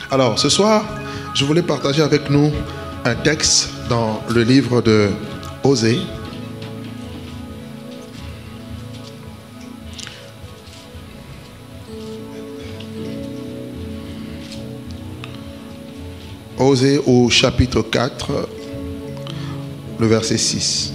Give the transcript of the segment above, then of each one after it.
Alors, ce soir, je voulais partager avec nous un texte dans le livre de Osée. Osée au chapitre 4, le verset 6.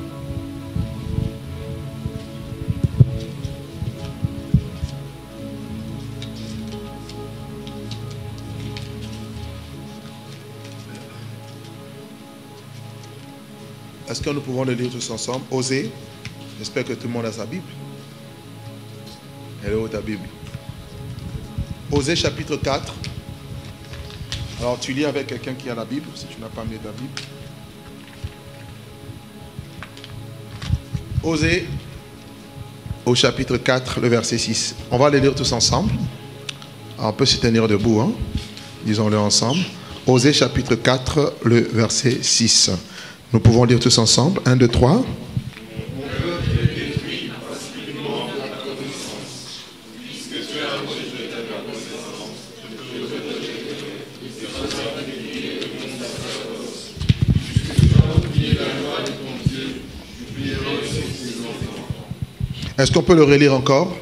Est-ce que nous pouvons le lire tous ensemble? Osée. J'espère que tout le monde a sa Bible. Elle est où ta Bible? Osée chapitre 4. Alors tu lis avec quelqu'un qui a la Bible, si tu n'as pas mis ta Bible. Osée au chapitre 4, le verset 6. On va les lire tous ensemble. Alors, on peut se tenir debout, hein? Disons-le ensemble. Osée chapitre 4, le verset 6. Nous pouvons lire tous ensemble. 1, 2, 3. Est-ce qu'on peut le relire encore?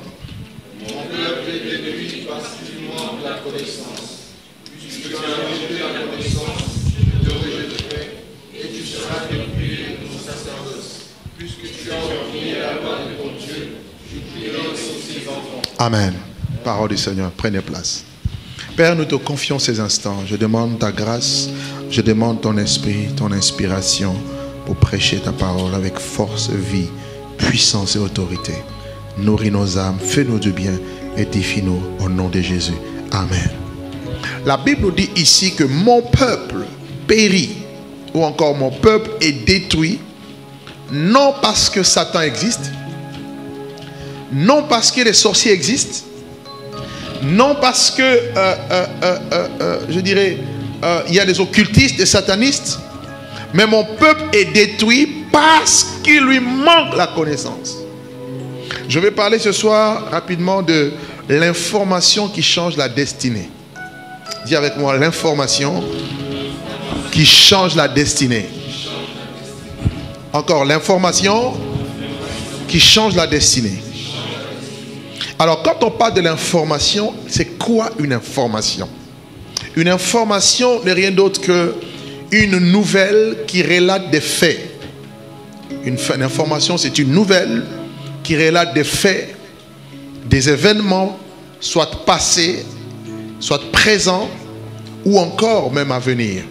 Amen. Parole du Seigneur, prenez place. Père, nous te confions ces instants. Je demande ta grâce, je demande ton esprit, ton inspiration pour prêcher ta parole avec force, vie, puissance et autorité. Nourris nos âmes, fais-nous du bien, édifie-nous au nom de Jésus. Amen. La Bible nous dit ici que mon peuple périt, ou encore mon peuple est détruit, non parce que Satan existe, non parce que les sorciers existent, non parce que, je dirais, il y a des occultistes, des satanistes, mais mon peuple est détruit parce qu'il lui manque la connaissance. Je vais parler ce soir rapidement de l'information qui change la destinée. Dis avec moi, l'information qui change la destinée. Encore, l'information qui change la destinée. Alors, quand on parle de l'information, c'est quoi une information? Une information n'est rien d'autre qu'une nouvelle qui relate des faits. Une information, c'est une nouvelle qui relate des faits, des événements, soit passés, soit présents, ou encore même à venir.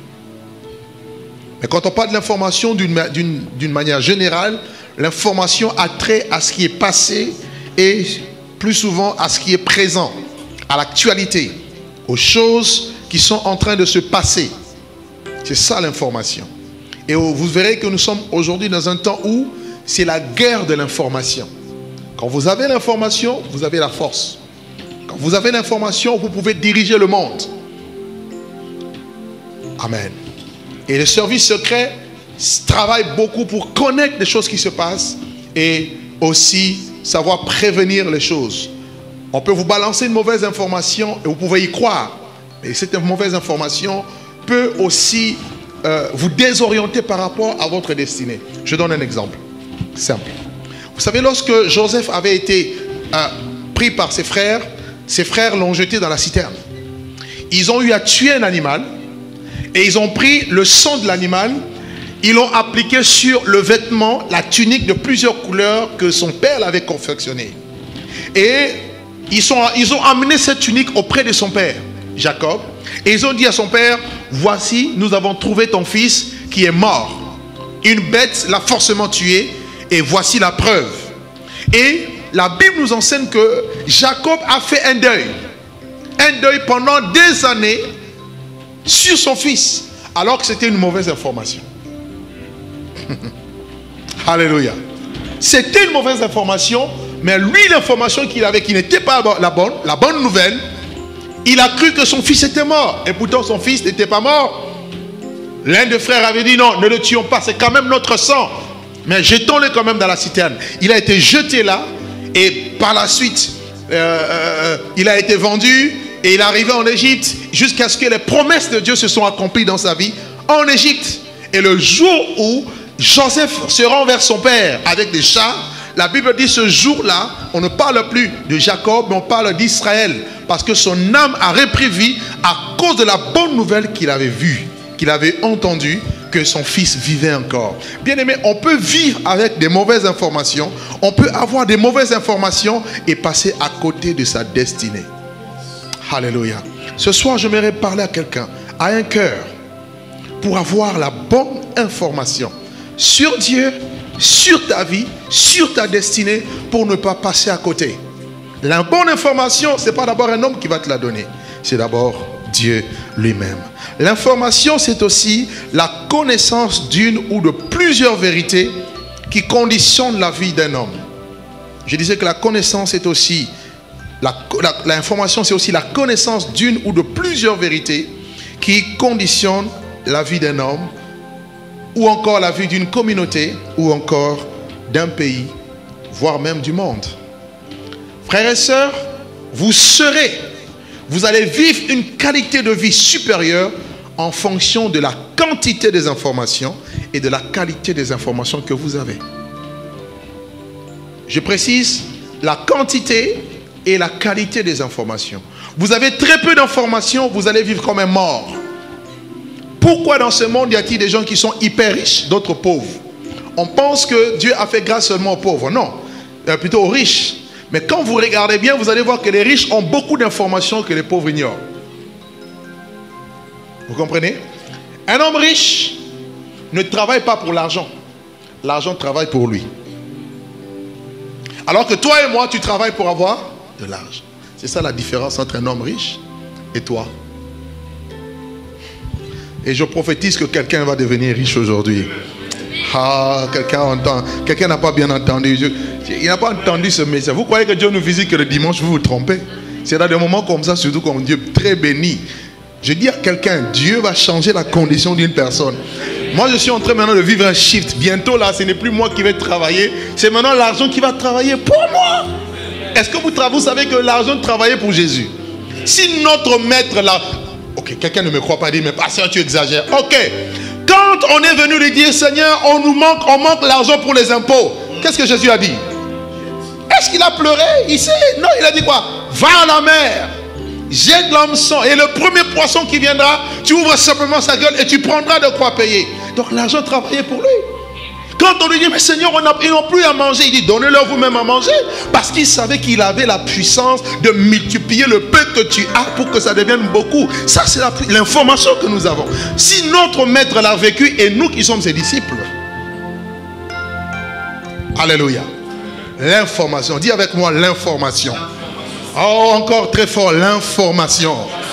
Mais quand on parle de l'information d'une manière générale, l'information a trait à ce qui est passé et plus souvent à ce qui est présent, à l'actualité, aux choses qui sont en train de se passer. C'est ça l'information. Et vous verrez que nous sommes aujourd'hui dans un temps où c'est la guerre de l'information. Quand vous avez l'information, vous avez la force. Quand vous avez l'information, vous pouvez diriger le monde. Amen. Et les services secrets travaillent beaucoup pour connaître les choses qui se passent et aussi savoir prévenir les choses. On peut vous balancer une mauvaise information et vous pouvez y croire. Et cette mauvaise information peut aussi vous désorienter par rapport à votre destinée. Je donne un exemple simple. Vous savez, lorsque Joseph avait été pris par ses frères l'ont jeté dans la citerne. Ils ont eu à tuer un animal et ils ont pris le sang de l'animal. Ils l'ont appliqué sur le vêtement, la tunique de plusieurs couleurs que son père avait confectionné. Et ils ont amené cette tunique auprès de son père, Jacob. Et ils ont dit à son père, voici, nous avons trouvé ton fils qui est mort. Une bête l'a forcément tué et voici la preuve. Et la Bible nous enseigne que Jacob a fait un deuil. Un deuil pendant des années sur son fils, alors que c'était une mauvaise information. Alléluia. C'était une mauvaise information, mais lui, l'information qu'il avait, qui n'était pas la bonne nouvelle, il a cru que son fils était mort. Et pourtant, son fils n'était pas mort. L'un des frères avait dit non, ne le tuons pas, c'est quand même notre sang. Mais jetons-le quand même dans la citerne. Il a été jeté là, et par la suite, il a été vendu, et il est arrivé en Égypte jusqu'à ce que les promesses de Dieu se sont accomplies dans sa vie en Égypte. Et le jour où Joseph se rend vers son père avec des chars, la Bible dit ce jour-là, on ne parle plus de Jacob, mais on parle d'Israël. Parce que son âme a repris vie à cause de la bonne nouvelle qu'il avait vue, qu'il avait entendue, que son fils vivait encore. Bien aimé, on peut vivre avec des mauvaises informations, on peut avoir des mauvaises informations et passer à côté de sa destinée. Alléluia. Ce soir, j'aimerais parler à quelqu'un, à un cœur, pour avoir la bonne information sur Dieu, sur ta vie, sur ta destinée, pour ne pas passer à côté. La bonne information, ce n'est pas d'abord un homme qui va te la donner, c'est d'abord Dieu lui-même. L'information, c'est aussi la connaissance d'une ou de plusieurs vérités qui conditionnent la vie d'un homme. Je disais que la connaissance est aussi, l'information, c'est aussi la connaissance d'une ou de plusieurs vérités qui conditionnent la vie d'un homme, ou encore la vie d'une communauté, ou encore d'un pays, voire même du monde. Frères et sœurs, vous allez vivre une qualité de vie supérieure en fonction de la quantité des informations et de la qualité des informations que vous avez. Je précise, la quantité et la qualité des informations. Vous avez très peu d'informations, vous allez vivre comme un mort. Pourquoi dans ce monde y a-t-il des gens qui sont hyper riches, d'autres pauvres? On pense que Dieu a fait grâce seulement aux pauvres. Non, plutôt aux riches. Mais quand vous regardez bien, vous allez voir que les riches ont beaucoup d'informations que les pauvres ignorent. Vous comprenez? Un homme riche ne travaille pas pour l'argent. L'argent travaille pour lui. Alors que toi et moi, tu travailles pour avoir de l'argent. C'est ça la différence entre un homme riche et toi. Et je prophétise que quelqu'un va devenir riche aujourd'hui. Ah, quelqu'un n'a pas bien entendu. Il n'a pas entendu ce message. Vous croyez que Dieu nous visite que le dimanche, vous vous trompez? C'est dans des moments comme ça, surtout comme Dieu très béni. Je dis à quelqu'un, Dieu va changer la condition d'une personne. Moi, je suis en train maintenant de vivre un shift. Bientôt, là, ce n'est plus moi qui vais travailler. C'est maintenant l'argent qui va travailler pour moi. Est-ce que vous savez que l'argent travaillait pour Jésus? Si notre maître là... Ok, quelqu'un ne me croit pas, dit, mais pasteur, tu exagères. Ok. Quand on est venu lui dire, Seigneur, on manque l'argent pour les impôts. Qu'est-ce que Jésus a dit? Est-ce qu'il a pleuré? Il sait. Non, il a dit quoi? Va à la mer, jette l'hameçon, et le premier poisson qui viendra, tu ouvres simplement sa gueule et tu prendras de quoi payer. Donc l'argent travaillait pour lui. Quand on lui dit, mais Seigneur, ils n'ont plus à manger, il dit, donnez-leur vous-même à manger. Parce qu'il savait qu'il avait la puissance de multiplier le peu que tu as pour que ça devienne beaucoup. Ça, c'est l'information que nous avons. Si notre maître l'a vécu et nous qui sommes ses disciples. Alléluia. L'information. Dis avec moi l'information. Oh, encore très fort, l'information.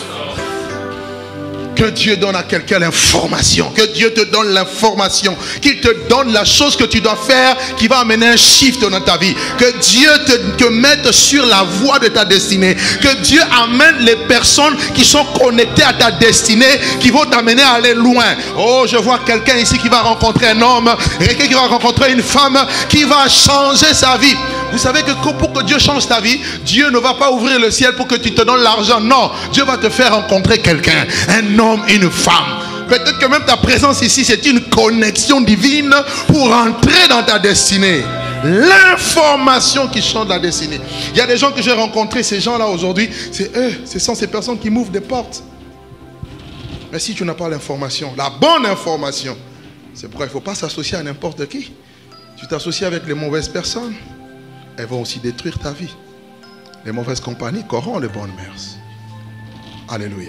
Que Dieu donne à quelqu'un l'information. Que Dieu te donne l'information. Qu'il te donne la chose que tu dois faire qui va amener un shift dans ta vie. Que Dieu te mette sur la voie de ta destinée. Que Dieu amène les personnes qui sont connectées à ta destinée, qui vont t'amener à aller loin. Oh, je vois quelqu'un ici qui va rencontrer un homme, quelqu'un qui va rencontrer une femme, qui va changer sa vie. Vous savez que pour que Dieu change ta vie, Dieu ne va pas ouvrir le ciel pour que tu te donnes l'argent. Non, Dieu va te faire rencontrer quelqu'un, un homme, une femme. Peut-être que même ta présence ici, c'est une connexion divine pour entrer dans ta destinée. L'information qui change la destinée. Il y a des gens que j'ai rencontrés, ces gens-là aujourd'hui, c'est eux, ce sont ces personnes qui m'ouvrent des portes. Mais si tu n'as pas l'information, la bonne information, c'est pourquoi il ne faut pas s'associer à n'importe qui. Tu t'associes avec les mauvaises personnes, elles vont aussi détruire ta vie. Les mauvaises compagnies corrompent les bonnes mœurs. Alléluia.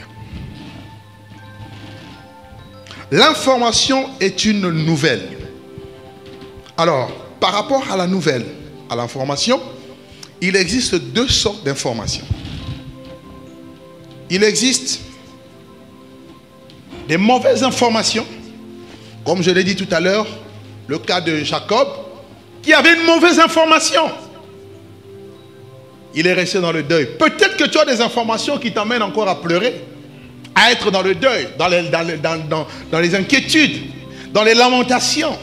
L'information est une nouvelle. Alors, par rapport à la nouvelle, à l'information, il existe deux sortes d'informations. Il existe des mauvaises informations, comme je l'ai dit tout à l'heure, le cas de Jacob, qui avait une mauvaise information. Il est resté dans le deuil. Peut-être que tu as des informations qui t'amènent encore à pleurer, à être dans le deuil, dans les inquiétudes, dans les lamentations.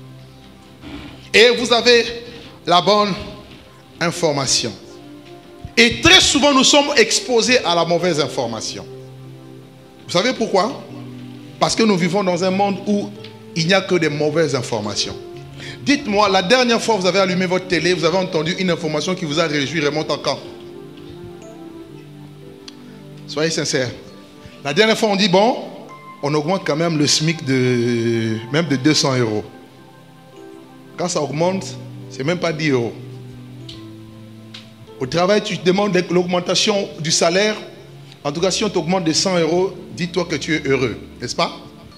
Et vous avez la bonne information. Et très souvent, nous sommes exposés à la mauvaise information. Vous savez pourquoi? Parce que nous vivons dans un monde où il n'y a que des mauvaises informations. Dites-moi, la dernière fois que vous avez allumé votre télé, vous avez entendu une information qui vous a réjoui, remonte en quand? Soyez sincères. La dernière fois, on dit, bon, on augmente quand même le SMIC même de 200 €. Quand ça augmente, c'est même pas 10 €. Au travail, tu te demandes l'augmentation du salaire. En tout cas, si on t'augmente de 100 €, dis-toi que tu es heureux, n'est-ce pas?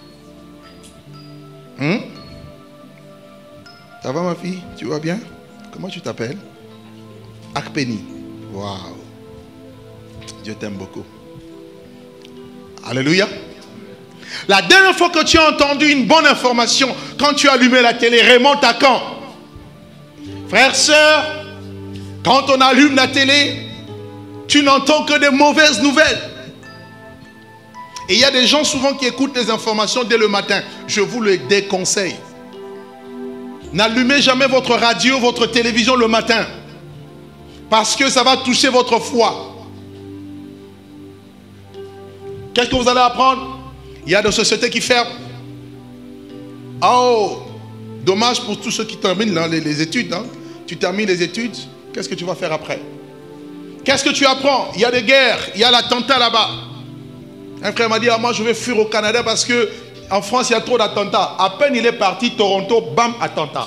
Ça va ma fille? Tu vas bien? Comment tu t'appelles? Akpeni. Waouh. Dieu t'aime beaucoup. Alléluia. La dernière fois que tu as entendu une bonne information, quand tu as allumé la télé, remonte à quand? Frères, sœurs, quand on allume la télé, tu n'entends que des mauvaises nouvelles. Et il y a des gens souvent qui écoutent les informations dès le matin. Je vous le déconseille. N'allumez jamais votre radio, votre télévision le matin. Parce que ça va toucher votre foi. Qu'est-ce que vous allez apprendre? Il y a des sociétés qui ferment. Oh, dommage pour tous ceux qui terminent les études. Hein. Tu termines les études, qu'est-ce que tu vas faire après? Qu'est-ce que tu apprends? Il y a des guerres, il y a l'attentat là-bas. Un frère m'a dit, moi je vais fuir au Canada parce que en France il y a trop d'attentats. À peine il est parti, Toronto, bam, attentat.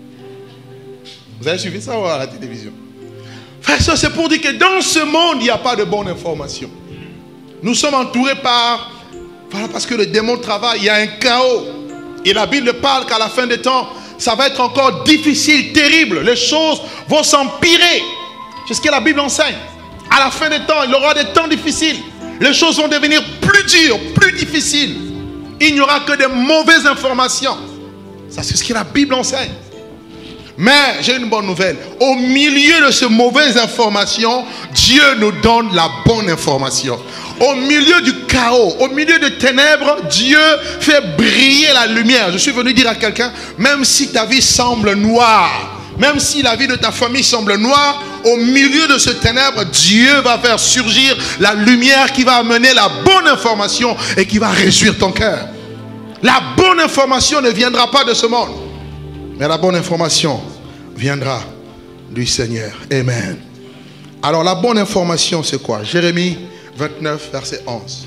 Vous avez suivi ça à la télévision? Frère, ça c'est pour dire que dans ce monde, il n'y a pas de bonne information. Nous sommes entourés par... Voilà, parce que le démon travaille, il y a un chaos. Et la Bible parle qu'à la fin des temps, ça va être encore difficile, terrible. Les choses vont s'empirer. C'est ce que la Bible enseigne. À la fin des temps, il y aura des temps difficiles. Les choses vont devenir plus dures, plus difficiles. Il n'y aura que des mauvaises informations. Ça, c'est ce que la Bible enseigne. Mais j'ai une bonne nouvelle. Au milieu de ces mauvaises informations, Dieu nous donne la bonne information. Au milieu du chaos, au milieu des ténèbres, Dieu fait briller la lumière. Je suis venu dire à quelqu'un, même si ta vie semble noire, même si la vie de ta famille semble noire, au milieu de ce ténèbre, Dieu va faire surgir la lumière qui va amener la bonne information et qui va réjouir ton cœur. La bonne information ne viendra pas de ce monde, mais la bonne information viendra du Seigneur. Amen. Alors la bonne information c'est quoi? Jérémie 29 verset 11.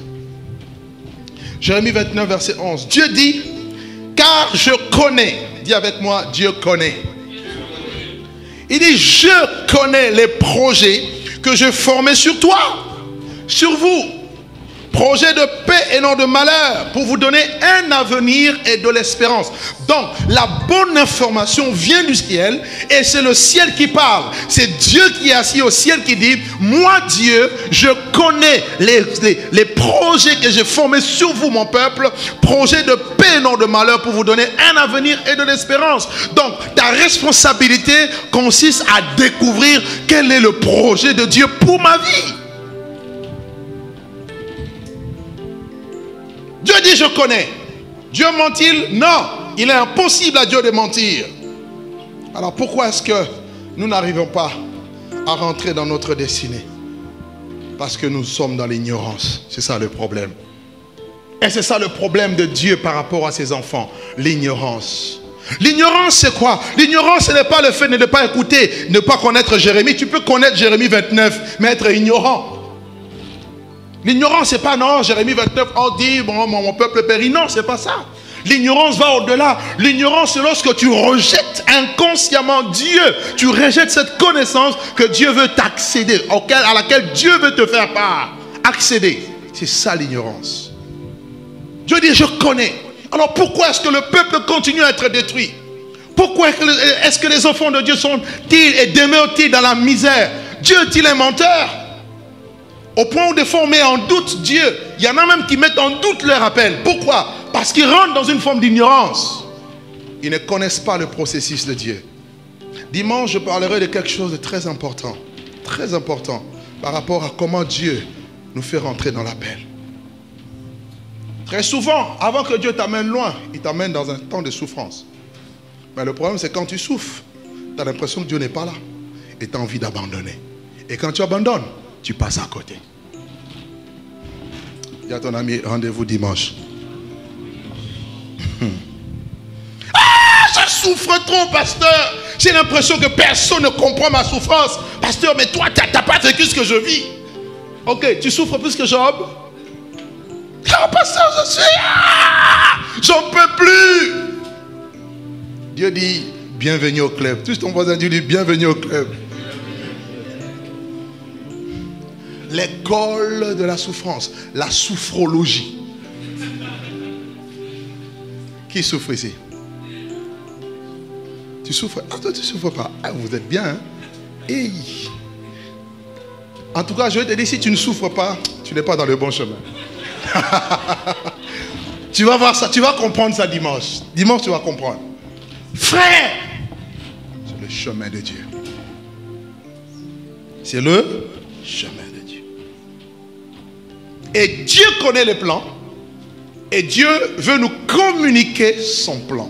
Jérémie 29 verset 11. Dieu dit, car je connais. Dis avec moi, Dieu connaît. Il dit, je connais les projets que je formais sur toi, sur vous. Projet de paix et non de malheur, pour vous donner un avenir et de l'espérance. Donc, la bonne information vient du ciel et c'est le ciel qui parle. C'est Dieu qui est assis au ciel qui dit, moi Dieu, je connais les projets que j'ai formés sur vous, mon peuple. Projet de paix et non de malheur, pour vous donner un avenir et de l'espérance. Donc, ta responsabilité consiste à découvrir quel est le projet de Dieu pour ma vie. Dieu dit, je connais. Dieu ment-il? Non. Il est impossible à Dieu de mentir. Alors pourquoi est-ce que nous n'arrivons pas à rentrer dans notre destinée? Parce que nous sommes dans l'ignorance. C'est ça le problème. Et c'est ça le problème de Dieu par rapport à ses enfants. L'ignorance. L'ignorance c'est quoi? L'ignorance ce n'est pas le fait de ne pas écouter, ne pas connaître Jérémie. Tu peux connaître Jérémie 29, mais être ignorant. L'ignorance, c'est pas non, Jérémie 29, on dit, bon, mon peuple périt. Non, c'est pas ça. L'ignorance va au-delà. L'ignorance, c'est lorsque tu rejettes inconsciemment Dieu. Tu rejettes cette connaissance que Dieu veut t'accéder, à laquelle Dieu veut te faire part. Accéder. C'est ça l'ignorance. Dieu dit, je connais. Alors pourquoi est-ce que le peuple continue à être détruit? Pourquoi est-ce que les enfants de Dieu sont-ils et demeurent-ils dans la misère? Dieu est-il un menteur? Au point où des fois on met en doute Dieu. Il y en a même qui mettent en doute leur appel. Pourquoi? Parce qu'ils rentrent dans une forme d'ignorance. Ils ne connaissent pas le processus de Dieu. Dimanche, je parlerai de quelque chose de très important. Très important. Par rapport à comment Dieu nous fait rentrer dans l'appel. Très souvent, avant que Dieu t'amène loin, il t'amène dans un temps de souffrance. Mais le problème, c'est quand tu souffres, tu as l'impression que Dieu n'est pas là. Et tu as envie d'abandonner. Et quand tu abandonnes, tu passes à côté. Dis à ton ami, rendez-vous dimanche. Je souffre trop, pasteur. J'ai l'impression que personne ne comprend ma souffrance. Pasteur, mais toi, tu n'as pas vécu ce que je vis. Ok, tu souffres plus que Job? Ah, pasteur, j'en peux plus. Dieu dit, bienvenue au club. Tous ton voisin, Dieu dit, bienvenue au club. L'école de la souffrance, la souffrologie. Qui souffre ici? Tu souffres? Ah, toi, tu ne souffres pas. Ah, vous êtes bien, hein? Hey. En tout cas, je vais te dire, si tu ne souffres pas, tu n'es pas dans le bon chemin. Tu vas voir ça, tu vas comprendre ça dimanche. Dimanche, tu vas comprendre. Frère, c'est le chemin de Dieu. C'est le chemin de Dieu. Et Dieu connaît les plans. Et Dieu veut nous communiquer son plan.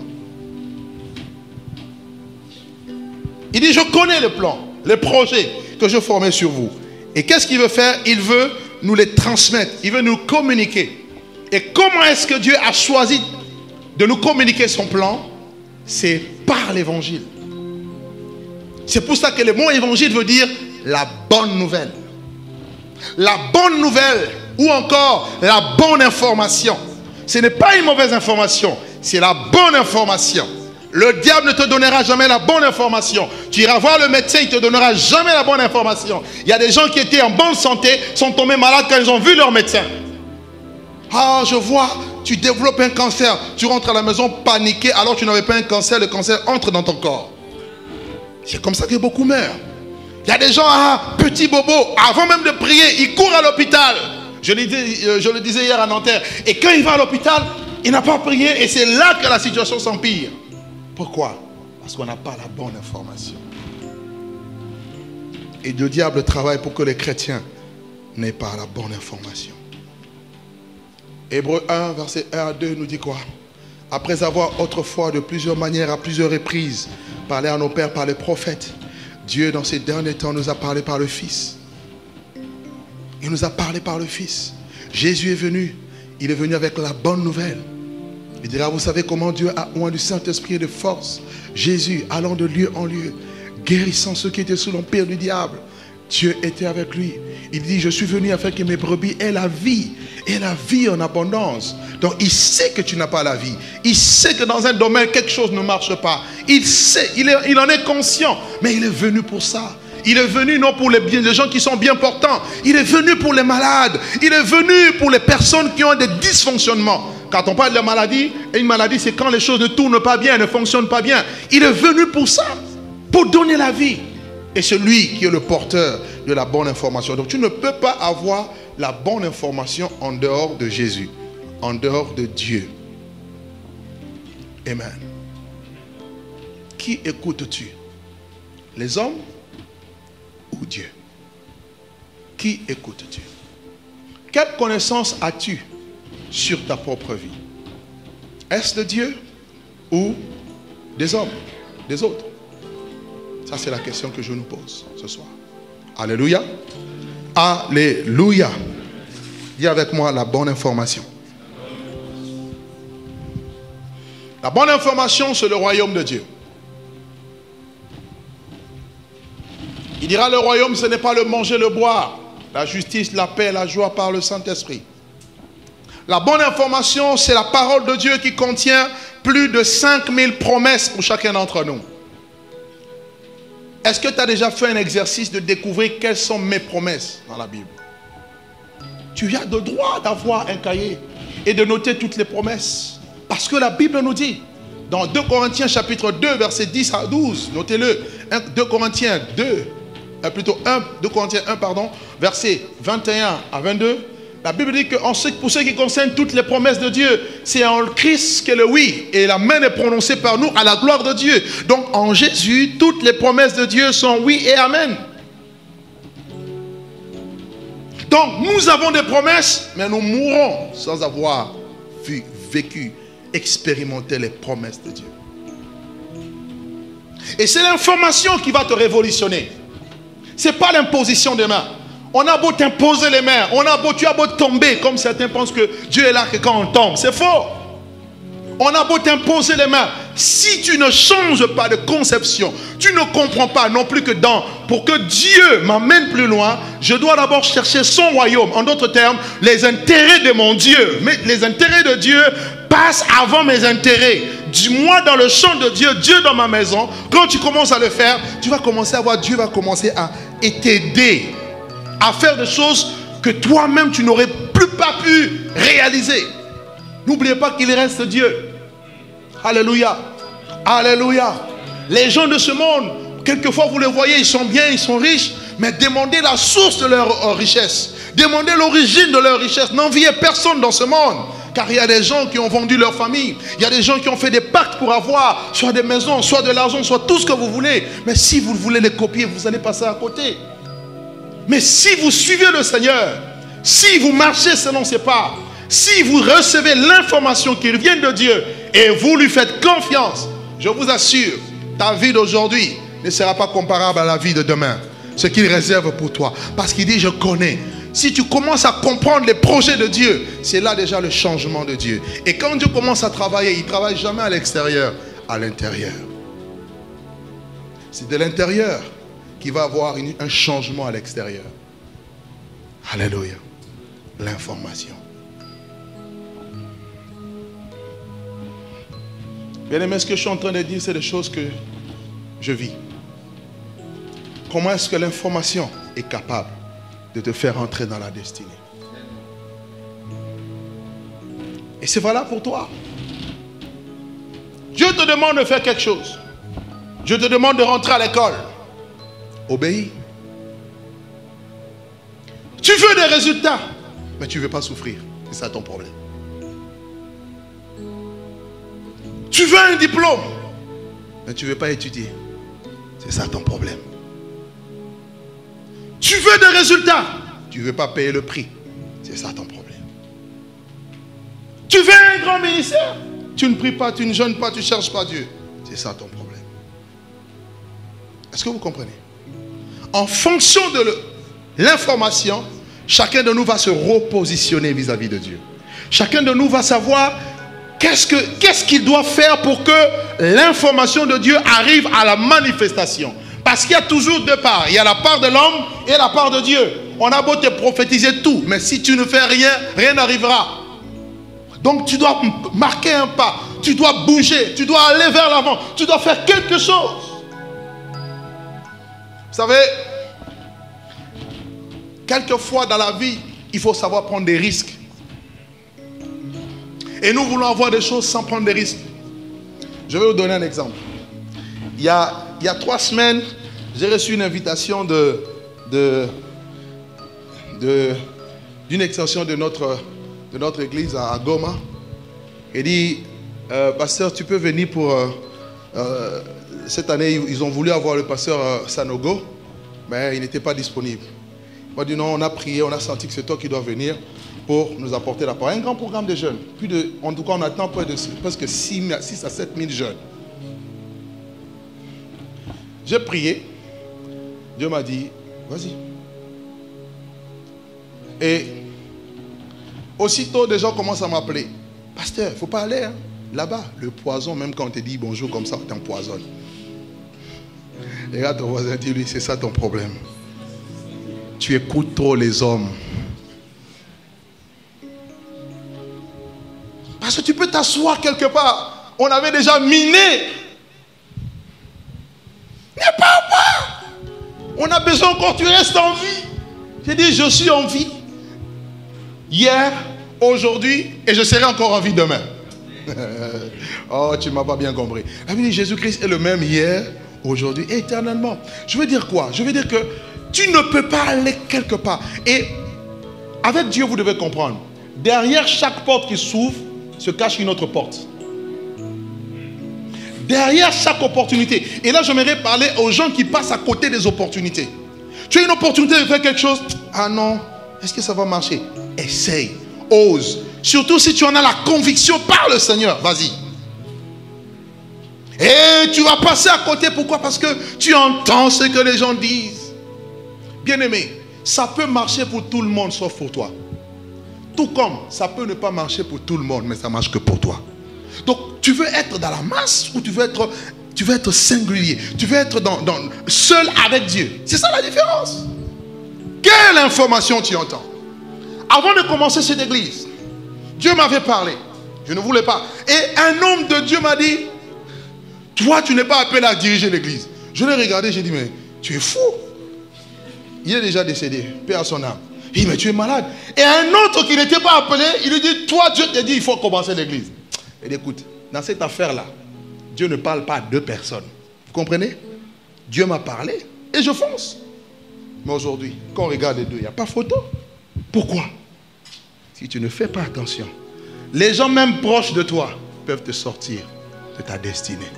Il dit, je connais le plan, les projets que je formais sur vous. Et qu'est-ce qu'il veut faire? Il veut nous les transmettre. Il veut nous communiquer. Et comment est-ce que Dieu a choisi de nous communiquer son plan? C'est par l'évangile. C'est pour ça que le mot évangile veut dire la bonne nouvelle. La bonne nouvelle ou encore la bonne information. Ce n'est pas une mauvaise information, c'est la bonne information. Le diable ne te donnera jamais la bonne information. Tu iras voir le médecin, il ne te donnera jamais la bonne information. Il y a des gens qui étaient en bonne santé, sont tombés malades quand ils ont vu leur médecin. Ah, je vois, tu développes un cancer. Tu rentres à la maison paniqué alors que tu n'avais pas un cancer. Le cancer entre dans ton corps. C'est comme ça que beaucoup meurent. Il y a des gens, petits bobos, avant même de prier, ils courent à l'hôpital. Je le disais hier à Nanterre. Et quand il va à l'hôpital, il n'a pas prié et c'est là que la situation s'empire. Pourquoi? Parce qu'on n'a pas la bonne information. Et le diable travaille pour que les chrétiens n'aient pas la bonne information. Hébreux 1, verset 1 à 2 nous dit quoi? Après avoir autrefois de plusieurs manières, à plusieurs reprises, parlé à nos pères par les prophètes, Dieu dans ces derniers temps nous a parlé par le Fils. Il nous a parlé par le Fils. Jésus est venu. Il est venu avec la bonne nouvelle. Il dira, vous savez comment Dieu a oint du Saint-Esprit et de force. Jésus allant de lieu en lieu, guérissant ceux qui étaient sous l'empire du diable. Dieu était avec lui. Il dit, je suis venu afin que mes brebis aient la vie. Et la vie en abondance. Donc il sait que tu n'as pas la vie. Il sait que dans un domaine, quelque chose ne marche pas. Il sait, il en est conscient. Mais il est venu pour ça. Il est venu non pour les gens qui sont bien portants. Il est venu pour les malades. Il est venu pour les personnes qui ont des dysfonctionnements. Quand on parle de maladie, et une maladie, c'est quand les choses ne tournent pas bien, ne fonctionnent pas bien. Il est venu pour ça, pour donner la vie. Et c'est lui qui est le porteur de la bonne information. Donc tu ne peux pas avoir la bonne information en dehors de Jésus, en dehors de Dieu. Amen. Qui écoutes-tu? Les hommes ou Dieu? Qui écoutes-tu? Quelle connaissance as-tu sur ta propre vie? Est-ce de Dieu ou des hommes, des autres? Ça, c'est la question que je nous pose ce soir. Alléluia. Alléluia. Dis avec moi la bonne information. La bonne information, c'est le royaume de Dieu. Il dira le royaume, ce n'est pas le manger, le boire. La justice, la paix, la joie par le Saint-Esprit. La bonne information, c'est la parole de Dieu qui contient plus de 5000 promesses pour chacun d'entre nous. Est-ce que tu as déjà fait un exercice de découvrir quelles sont mes promesses dans la Bible? Tu as le droit d'avoir un cahier et de noter toutes les promesses. Parce que la Bible nous dit, dans 2 Corinthiens chapitre 2, verset 10 à 12, notez-le, 2 Corinthiens 1, verset 21 à 22, la Bible dit que pour ce qui concerne toutes les promesses de Dieu, c'est en Christ que le oui et l'amen est prononcé par nous à la gloire de Dieu. Donc en Jésus, toutes les promesses de Dieu sont oui et amen. Donc nous avons des promesses, mais nous mourrons sans avoir vécu, expérimenté les promesses de Dieu. Et c'est l'information qui va te révolutionner. Ce n'est pas l'imposition des mains. On a beau t'imposer les mains, tu as beau tomber, comme certains pensent que Dieu est là que quand on tombe. C'est faux. On a beau t'imposer les mains. Si tu ne changes pas de conception, tu ne comprends pas non plus que pour que Dieu m'amène plus loin, je dois d'abord chercher son royaume. En d'autres termes, les intérêts de mon Dieu. Mais les intérêts de Dieu passent avant mes intérêts. Moi dans le champ de Dieu, Dieu dans ma maison. Quand tu commences à le faire, tu vas commencer à voir, Dieu va commencer à t'aider à faire des choses que toi-même tu n'aurais plus pas pu réaliser. N'oubliez pas qu'il reste Dieu. Alléluia. Alléluia. Les gens de ce monde, quelquefois vous les voyez, ils sont bien, ils sont riches, mais demandez la source de leur richesse. Demandez l'origine de leur richesse. N'enviez personne dans ce monde. Car il y a des gens qui ont vendu leur famille. Il y a des gens qui ont fait des pactes pour avoir soit des maisons, soit de l'argent, soit tout ce que vous voulez. Mais si vous voulez les copier, vous allez passer à côté. Mais si vous suivez le Seigneur, si vous marchez selon ses pas, si vous recevez l'information qui vient de Dieu et vous lui faites confiance, je vous assure, ta vie d'aujourd'hui ne sera pas comparable à la vie de demain. Ce qu'il réserve pour toi. Parce qu'il dit, je connais. Si tu commences à comprendre les projets de Dieu, c'est là déjà le changement de Dieu. Et quand Dieu commence à travailler, il ne travaille jamais à l'extérieur, à l'intérieur. C'est de l'intérieur qu'il va avoir un changement à l'extérieur. Alléluia. L'information. Bien aimé, ce que je suis en train de dire, c'est des choses que je vis. Comment est-ce que l'information est capable de te faire entrer dans la destinée? Et c'est valable pour toi. Dieu te demande de faire quelque chose. Dieu te demande de rentrer à l'école. Obéis. Tu veux des résultats, mais tu ne veux pas souffrir. C'est ça ton problème. Tu veux un diplôme, mais tu ne veux pas étudier. C'est ça ton problème. Tu veux des résultats, tu ne veux pas payer le prix. C'est ça ton problème. Tu veux un grand ministère, tu ne pries pas, tu ne jeûnes pas, tu ne cherches pas Dieu. C'est ça ton problème. Est-ce que vous comprenez? En fonction de l'information, chacun de nous va se repositionner vis-à-vis de Dieu. Chacun de nous va savoir qu'est-ce qu'il doit faire pour que l'information de Dieu arrive à la manifestation. Parce qu'il y a toujours deux parts. Il y a la part de l'homme et la part de Dieu. On a beau te prophétiser tout, mais si tu ne fais rien, rien n'arrivera. Donc tu dois marquer un pas. Tu dois bouger. Tu dois aller vers l'avant. Tu dois faire quelque chose. Vous savez, quelquefois dans la vie, il faut savoir prendre des risques. Et nous voulons avoir des choses sans prendre des risques. Je vais vous donner un exemple. Il y a 3 semaines, j'ai reçu une invitation d'une extension de notre église à Goma. Il dit, pasteur, tu peux venir pour... cette année, ils ont voulu avoir le pasteur Sanogo, mais il n'était pas disponible. Moi, dit non, on a prié, on a senti que c'est toi qui dois venir pour nous apporter la parole. Un grand programme de jeunes. En tout cas, on attend presque 6 à 7 000 jeunes. J'ai prié. Dieu m'a dit, vas-y. Et aussitôt, des gens commencent à m'appeler. Pasteur, il ne faut pas aller là-bas. Le poison, même quand on te dit bonjour comme ça, on t'empoisonne. Regarde ton voisin, dis-lui, c'est ça ton problème. Tu écoutes trop les hommes. Parce que tu peux t'asseoir quelque part. On avait déjà miné. N'est pas. On a besoin encore que tu restes en vie. J'ai dit, je suis en vie. Hier, aujourd'hui, et je serai encore en vie demain. Oh, tu ne m'as pas bien compris. La Bible dit, Jésus-Christ est le même hier, aujourd'hui et éternellement. Je veux dire quoi? Je veux dire que tu ne peux pas aller quelque part. Et avec Dieu, vous devez comprendre. Derrière chaque porte qui s'ouvre, se cache une autre porte. Derrière chaque opportunité. Et là, j'aimerais parler aux gens qui passent à côté des opportunités. Tu as une opportunité de faire quelque chose. Ah non, est-ce que ça va marcher? Essaye, ose. Surtout si tu en as la conviction par le Seigneur. Vas-y. Et tu vas passer à côté. Pourquoi? Parce que tu entends ce que les gens disent. Bien-aimé, ça peut marcher pour tout le monde sauf pour toi. Tout comme ça peut ne pas marcher pour tout le monde, mais ça marche que pour toi. Donc, tu veux être dans la masse ou tu veux être singulier? Tu veux être seul avec Dieu? C'est ça la différence. Quelle information tu entends? Avant de commencer cette église, Dieu m'avait parlé. Je ne voulais pas. Et un homme de Dieu m'a dit, toi, tu n'es pas appelé à diriger l'église. Je l'ai regardé, j'ai dit, mais tu es fou. Il est déjà décédé, paix à son âme. Il dit, mais tu es malade. Et un autre qui n'était pas appelé, il lui dit, toi, Dieu t'a dit, il faut commencer l'église. Il dit, écoute, dans cette affaire-là, Dieu ne parle pas à deux personnes. Vous comprenez? Dieu m'a parlé et je fonce. Mais aujourd'hui, quand on regarde les deux, il n'y a pas photo. Pourquoi? Si tu ne fais pas attention, les gens même proches de toi peuvent te sortir de ta destinée.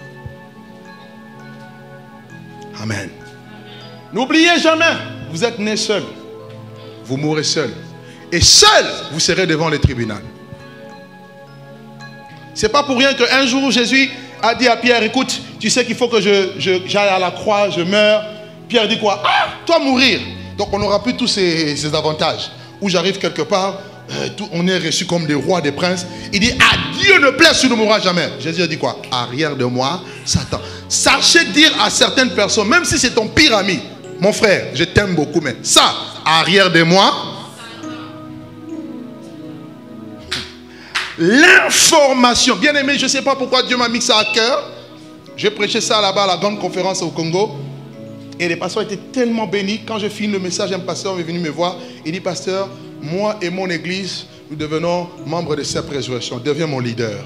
Amen. N'oubliez jamais, vous êtes né seul. Vous mourrez seul. Et seul, vous serez devant le tribunal. C'est pas pour rien qu'un jour, Jésus a dit à Pierre, écoute, tu sais qu'il faut que j'aille à la croix, je meurs. Pierre dit quoi? Ah, toi mourir. Donc on n'aura plus tous ces avantages. Où j'arrive quelque part, on est reçu comme des rois, des princes. Il dit, à Dieu ne plaise, tu ne mourras jamais. Jésus a dit quoi? Arrière de moi, Satan. Sachez dire à certaines personnes, même si c'est ton pire ami, mon frère, je t'aime beaucoup, mais ça, arrière de moi, l'information. Bien aimé, je ne sais pas pourquoi Dieu m'a mis ça à cœur. J'ai prêché ça là-bas à la grande conférence au Congo. Et les pasteurs étaient tellement bénis. Quand je finis le message, un pasteur est venu me voir. Il dit, pasteur, moi et mon église, nous devenons membres de cette résurrection. Deviens mon leader.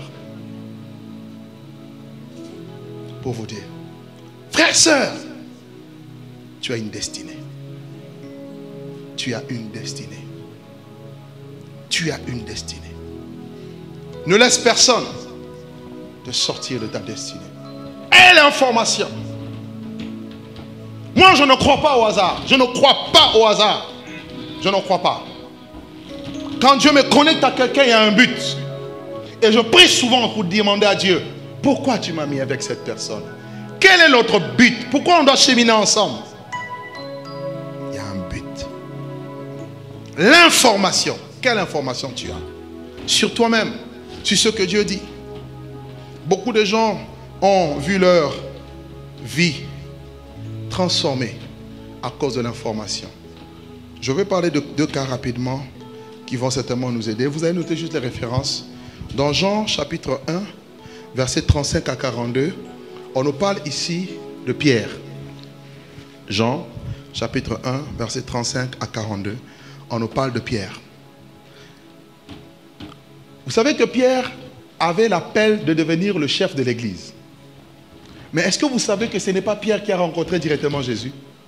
Pour vous dire, frères, sœurs, tu as une destinée. Tu as une destinée. Tu as une destinée. Ne laisse personne te sortir de ta destinée. Et l'information. Moi, je ne crois pas au hasard. Je ne crois pas au hasard. Je n'en crois pas. Quand Dieu me connecte à quelqu'un, il y a un but. Et je prie souvent pour demander à Dieu, pourquoi tu m'as mis avec cette personne? Quel est notre but? Pourquoi on doit cheminer ensemble? Il y a un but. L'information. Quelle information tu as? Sur toi-même. Sur ce que Dieu dit. Beaucoup de gens ont vu leur vie transformée à cause de l'information. Je vais parler de deux cas rapidement qui vont certainement nous aider. Vous allez noter juste les références. Dans Jean chapitre 1, versets 35 à 42, on nous parle ici de Pierre. Jean chapitre 1, versets 35 à 42, on nous parle de Pierre. Vous savez que Pierre avait l'appel de devenir le chef de l'église. Mais est-ce que vous savez que ce n'est pas Pierre qui a rencontré directement Jésus?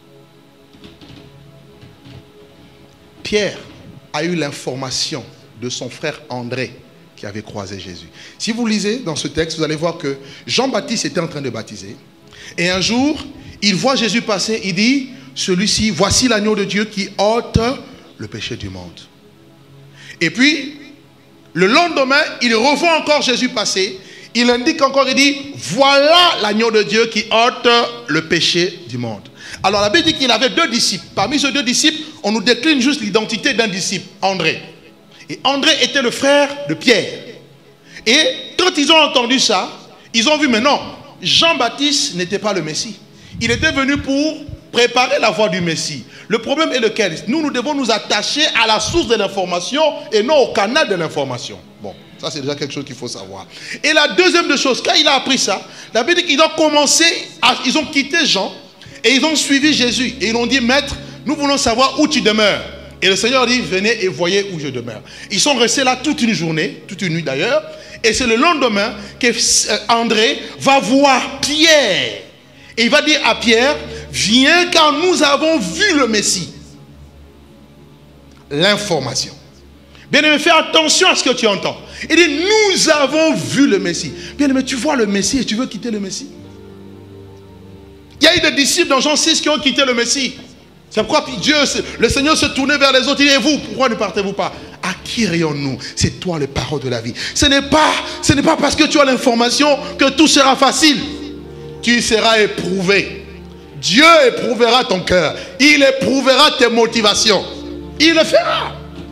Pierre a eu l'information de son frère André qui avait croisé Jésus. Si vous lisez dans ce texte, vous allez voir que Jean-Baptiste était en train de baptiser. Et un jour, il voit Jésus passer, il dit, celui-ci, voici l'agneau de Dieu qui ôte le péché du monde. Et puis, le lendemain, il revoit encore Jésus passer. Il indique encore, il dit, voilà l'agneau de Dieu qui ôte le péché du monde. Alors la Bible dit qu'il avait deux disciples. Parmi ces deux disciples, on nous décline juste l'identité d'un disciple, André. Et André était le frère de Pierre. Et quand ils ont entendu ça, ils ont vu, mais non, Jean-Baptiste n'était pas le Messie. Il était venu pour préparer la voie du Messie. Le problème est lequel? Nous devons nous attacher à la source de l'information et non au canal de l'information. Bon, ça c'est déjà quelque chose qu'il faut savoir. Et la deuxième des choses, quand il a appris ça, la Bible dit qu'ils ont commencé, ils ont quitté Jean et ils ont suivi Jésus. Et ils ont dit, maître, nous voulons savoir où tu demeures. Et le Seigneur dit, venez et voyez où je demeure. Ils sont restés là toute une journée, toute une nuit d'ailleurs. Et c'est le lendemain que André va voir Pierre. Et il va dire à Pierre, viens car nous avons vu le Messie. L'information. Bien-aimé, fais attention à ce que tu entends. Il dit, nous avons vu le Messie. Bien-aimé, tu vois le Messie et tu veux quitter le Messie? Il y a eu des disciples dans Jean 6 qui ont quitté le Messie. C'est pourquoi Dieu, le Seigneur se tournait vers les autres. Il dit, et vous, pourquoi ne partez-vous pas? À qui irions-nous? C'est toi le parole de la vie. Ce n'est pas parce que tu as l'information que tout sera facile. Tu seras éprouvé. Dieu éprouvera ton cœur. Il éprouvera tes motivations. Il le fera.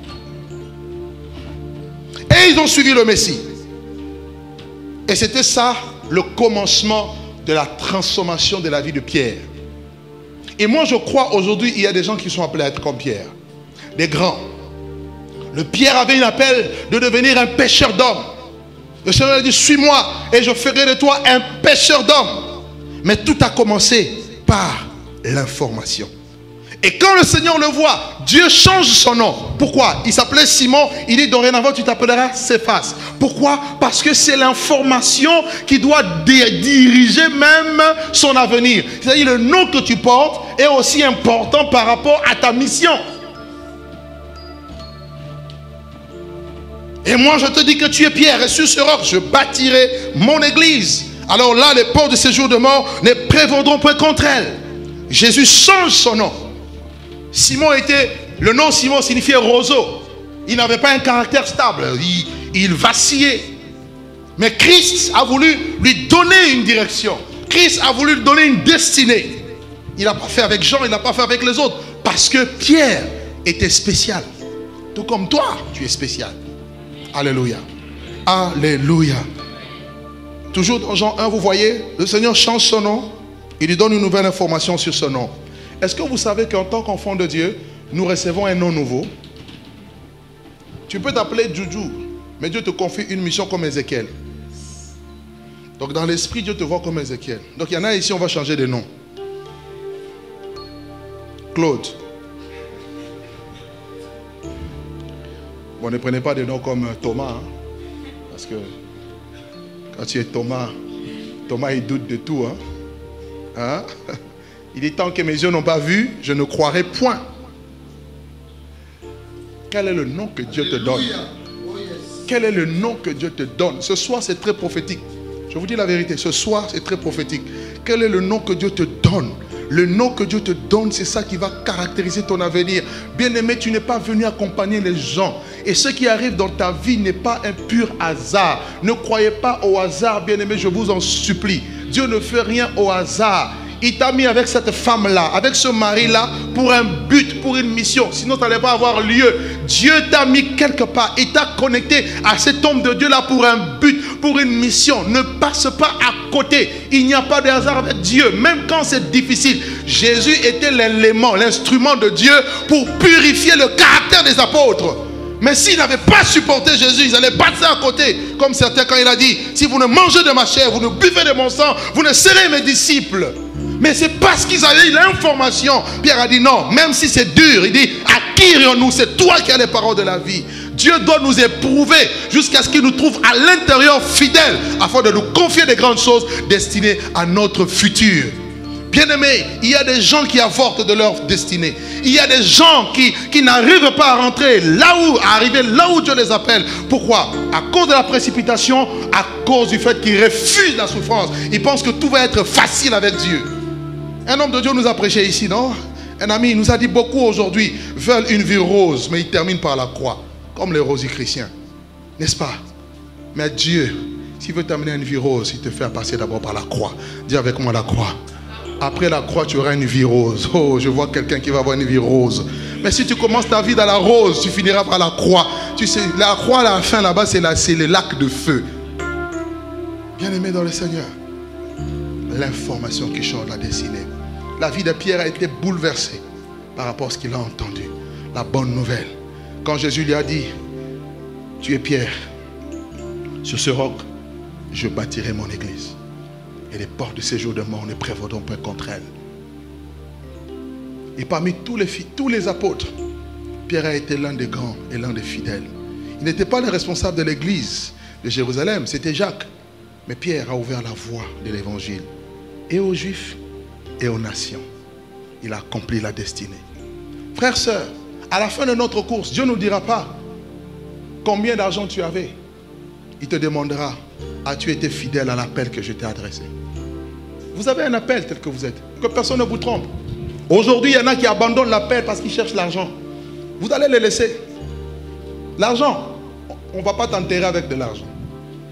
Et ils ont suivi le Messie. Et c'était ça le commencement de la transformation de la vie de Pierre. Et moi je crois aujourd'hui il y a des gens qui sont appelés à être comme Pierre. Des grands. Le Pierre avait un appel de devenir un pêcheur d'hommes. Le Seigneur a dit, suis-moi et je ferai de toi un pêcheur d'hommes. Mais tout a commencé par l'information. Et quand le Seigneur le voit, Dieu change son nom. Pourquoi? Il s'appelait Simon, il dit dorénavant tu t'appelleras Céphas. Pourquoi? Parce que c'est l'information qui doit diriger même son avenir. C'est-à-dire le nom que tu portes est aussi important par rapport à ta mission. Et moi je te dis que tu es Pierre et sur ce roc je bâtirai mon église. Alors là les portes de séjour de mort ne prévaudront point contre elle. Jésus change son nom. Le nom Simon signifiait roseau. Il n'avait pas un caractère stable. Il vacillait. Mais Christ a voulu lui donner une direction. Christ a voulu lui donner une destinée. Il n'a pas fait avec Jean, il n'a pas fait avec les autres. Parce que Pierre était spécial. Tout comme toi, tu es spécial. Alléluia. Alléluia. Toujours dans Jean 1, vous voyez, le Seigneur change son nom. Il lui donne une nouvelle information sur ce nom. Est-ce que vous savez qu'en tant qu'enfant de Dieu, nous recevons un nom nouveau? Tu peux t'appeler Juju, mais Dieu te confie une mission comme Ézéchiel. Donc dans l'esprit, Dieu te voit comme Ézéchiel. Donc il y en a ici, on va changer de nom. Claude. Bon, ne prenez pas de nom comme Thomas. Hein, parce que quand tu es Thomas, il doute de tout. Hein? Il dit, tant que mes yeux n'ont pas vu, je ne croirai point. Quel est le nom que Dieu te donne? Quel est le nom que Dieu te donne? Ce soir, c'est très prophétique. Je vous dis la vérité, ce soir, c'est très prophétique. Quel est le nom que Dieu te donne? Le nom que Dieu te donne, c'est ça qui va caractériser ton avenir. Bien-aimé, tu n'es pas venu accompagner les gens. Et ce qui arrive dans ta vie n'est pas un pur hasard. Ne croyez pas au hasard, bien-aimé, je vous en supplie. Dieu ne fait rien au hasard. Il t'a mis avec cette femme-là, avec ce mari-là, pour un but, pour une mission. Sinon, ça n'allait pas avoir lieu. Dieu t'a mis quelque part. Il t'a connecté à cet homme de Dieu-là pour un but, pour une mission. Ne passe pas à côté. Il n'y a pas de hasard avec Dieu. Même quand c'est difficile. Jésus était l'élément, l'instrument de Dieu pour purifier le caractère des apôtres. Mais s'ils n'avaient pas supporté Jésus, ils allaient passer à côté. Comme certains, quand il a dit, si vous ne mangez de ma chair, vous ne buvez de mon sang, vous ne serez mes disciples. Mais c'est parce qu'ils avaient eu l'information. Pierre a dit non, même si c'est dur, il dit, à qui irions-nous? C'est toi qui as les paroles de la vie. Dieu doit nous éprouver jusqu'à ce qu'il nous trouve à l'intérieur fidèles, afin de nous confier des grandes choses destinées à notre futur. Bien-aimés, il y a des gens qui avortent de leur destinée. Il y a des gens qui n'arrivent pas à rentrer à arriver là où Dieu les appelle. Pourquoi? À cause de la précipitation, à cause du fait qu'ils refusent la souffrance. Ils pensent que tout va être facile avec Dieu. Un homme de Dieu nous a prêché ici, non? Un ami, il nous a dit beaucoup aujourd'hui veulent une vie rose, mais ils terminent par la croix. Comme les rosicruciens. N'est-ce pas? Mais Dieu, s'il veut t'amener à une vie rose, il te fait passer d'abord par la croix. Dis avec moi la croix. Après la croix, tu auras une vie rose. Oh, je vois quelqu'un qui va avoir une vie rose. Mais si tu commences ta vie dans la rose, tu finiras par la croix. Tu sais, la croix à la fin là-bas, c'est le lac de feu. Bien-aimé dans le Seigneur, l'information qui change la destinée. La vie de Pierre a été bouleversée par rapport à ce qu'il a entendu. La bonne nouvelle. Quand Jésus lui a dit, tu es Pierre, sur ce roc, je bâtirai mon église. Et les portes de séjour de mort ne prévaudront point contre elle. Et parmi tous les apôtres, Pierre a été l'un des grands et l'un des fidèles. Il n'était pas le responsable de l'église de Jérusalem, c'était Jacques. Mais Pierre a ouvert la voie de l'évangile. Et aux Juifs et aux nations. Il a accompli la destinée. Frères, sœurs, à la fin de notre course, Dieu ne nous dira pas combien d'argent tu avais. Il te demandera, as-tu été fidèle à l'appel que je t'ai adressé? Vous avez un appel tel que vous êtes. Que personne ne vous trompe. Aujourd'hui, il y en a qui abandonnent l'appel parce qu'ils cherchent l'argent. Vous allez les laisser. L'argent, on ne va pas t'enterrer avec de l'argent.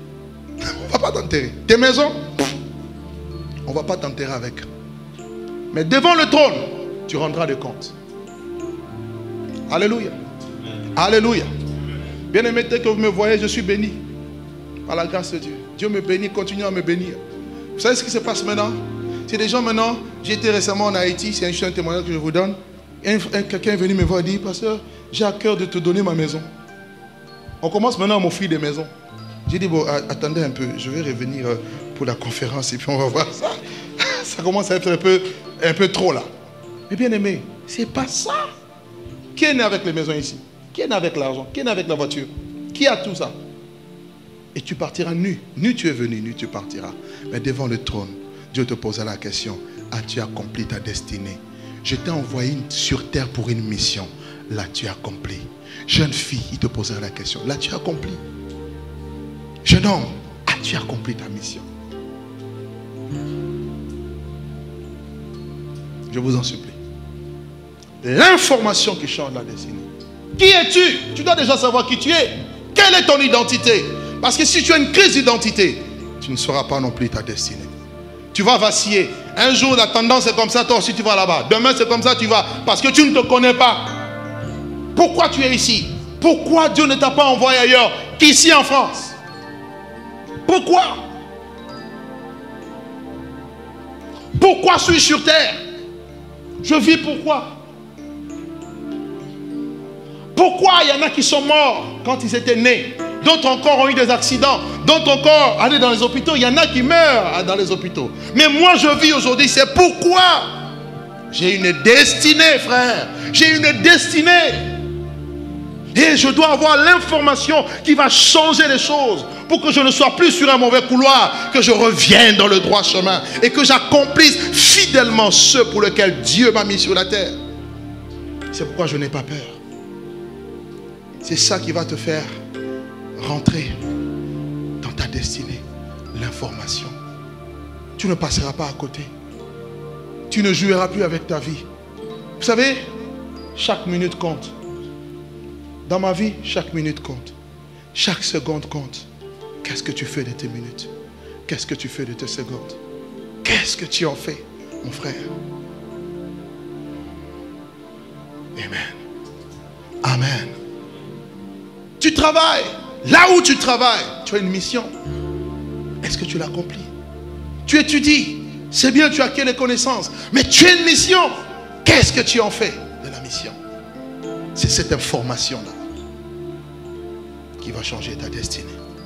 On ne va pas t'enterrer. Tes maisons, on ne va pas t'enterrer avec. Mais devant le trône, tu rendras des comptes. Alléluia. Alléluia. Bien-aimé, dès que vous me voyez, je suis béni. Par la grâce de Dieu. Dieu me bénit, continue à me bénir. Vous savez ce qui se passe maintenant? C'est des gens maintenant, j'ai été récemment en Haïti, c'est un témoignage que je vous donne. Quelqu'un est venu me voir et dit, pasteur, j'ai à cœur de te donner ma maison. On commence maintenant à m'offrir des maisons. J'ai dit, bon, attendez un peu, je vais revenir pour la conférence et puis on va voir ça. Ça commence à être un peu trop là. Mais bien aimé, c'est pas ça. Qui est né avec les maisons ici? Qui est né avec l'argent? Qui est né avec la voiture? Qui a tout ça? Et tu partiras nu. Nu tu es venu, nu tu partiras. Mais devant le trône, Dieu te posera la question. As-tu accompli ta destinée? Je t'ai envoyé sur terre pour une mission. L'as-tu accompli? Jeune fille, il te posera la question. L'as-tu accompli? Jeune homme, as-tu accompli ta mission? Je vous en supplie. L'information qui change la destinée. Qui es-tu? Tu dois déjà savoir qui tu es. Quelle est ton identité? Parce que si tu as une crise d'identité, tu ne sauras pas non plus ta destinée. Tu vas vaciller. Un jour, la tendance est comme ça, toi aussi tu vas là-bas. Demain, c'est comme ça, tu vas. Parce que tu ne te connais pas. Pourquoi tu es ici? Pourquoi Dieu ne t'a pas envoyé ailleurs qu'ici en France? Pourquoi? Pourquoi suis-je sur terre? Je vis pourquoi? Pourquoi il y en a qui sont morts quand ils étaient nés? D'autres encore ont eu des accidents. D'autres encore allaient dans les hôpitaux. Il y en a qui meurent dans les hôpitaux. Mais moi je vis aujourd'hui. C'est pourquoi j'ai une destinée, frère. J'ai une destinée. Et je dois avoir l'information qui va changer les choses. Pour que je ne sois plus sur un mauvais couloir. Que je revienne dans le droit chemin. Et que j'accomplisse fidèlement ce pour lequel Dieu m'a mis sur la terre. C'est pourquoi je n'ai pas peur. C'est ça qui va te faire rentrer dans ta destinée. L'information. Tu ne passeras pas à côté. Tu ne joueras plus avec ta vie. Vous savez, chaque minute compte. Dans ma vie, chaque minute compte. Chaque seconde compte. Qu'est-ce que tu fais de tes minutes? Qu'est-ce que tu fais de tes secondes? Qu'est-ce que tu en fais, mon frère? Amen. Amen. Tu travailles. Là où tu travailles, tu as une mission. Est-ce que tu l'accomplis? Tu étudies. C'est bien, tu as acquis les connaissances. Mais tu as une mission. Qu'est-ce que tu en fais de la mission? C'est cette information-là qui va changer ta destinée.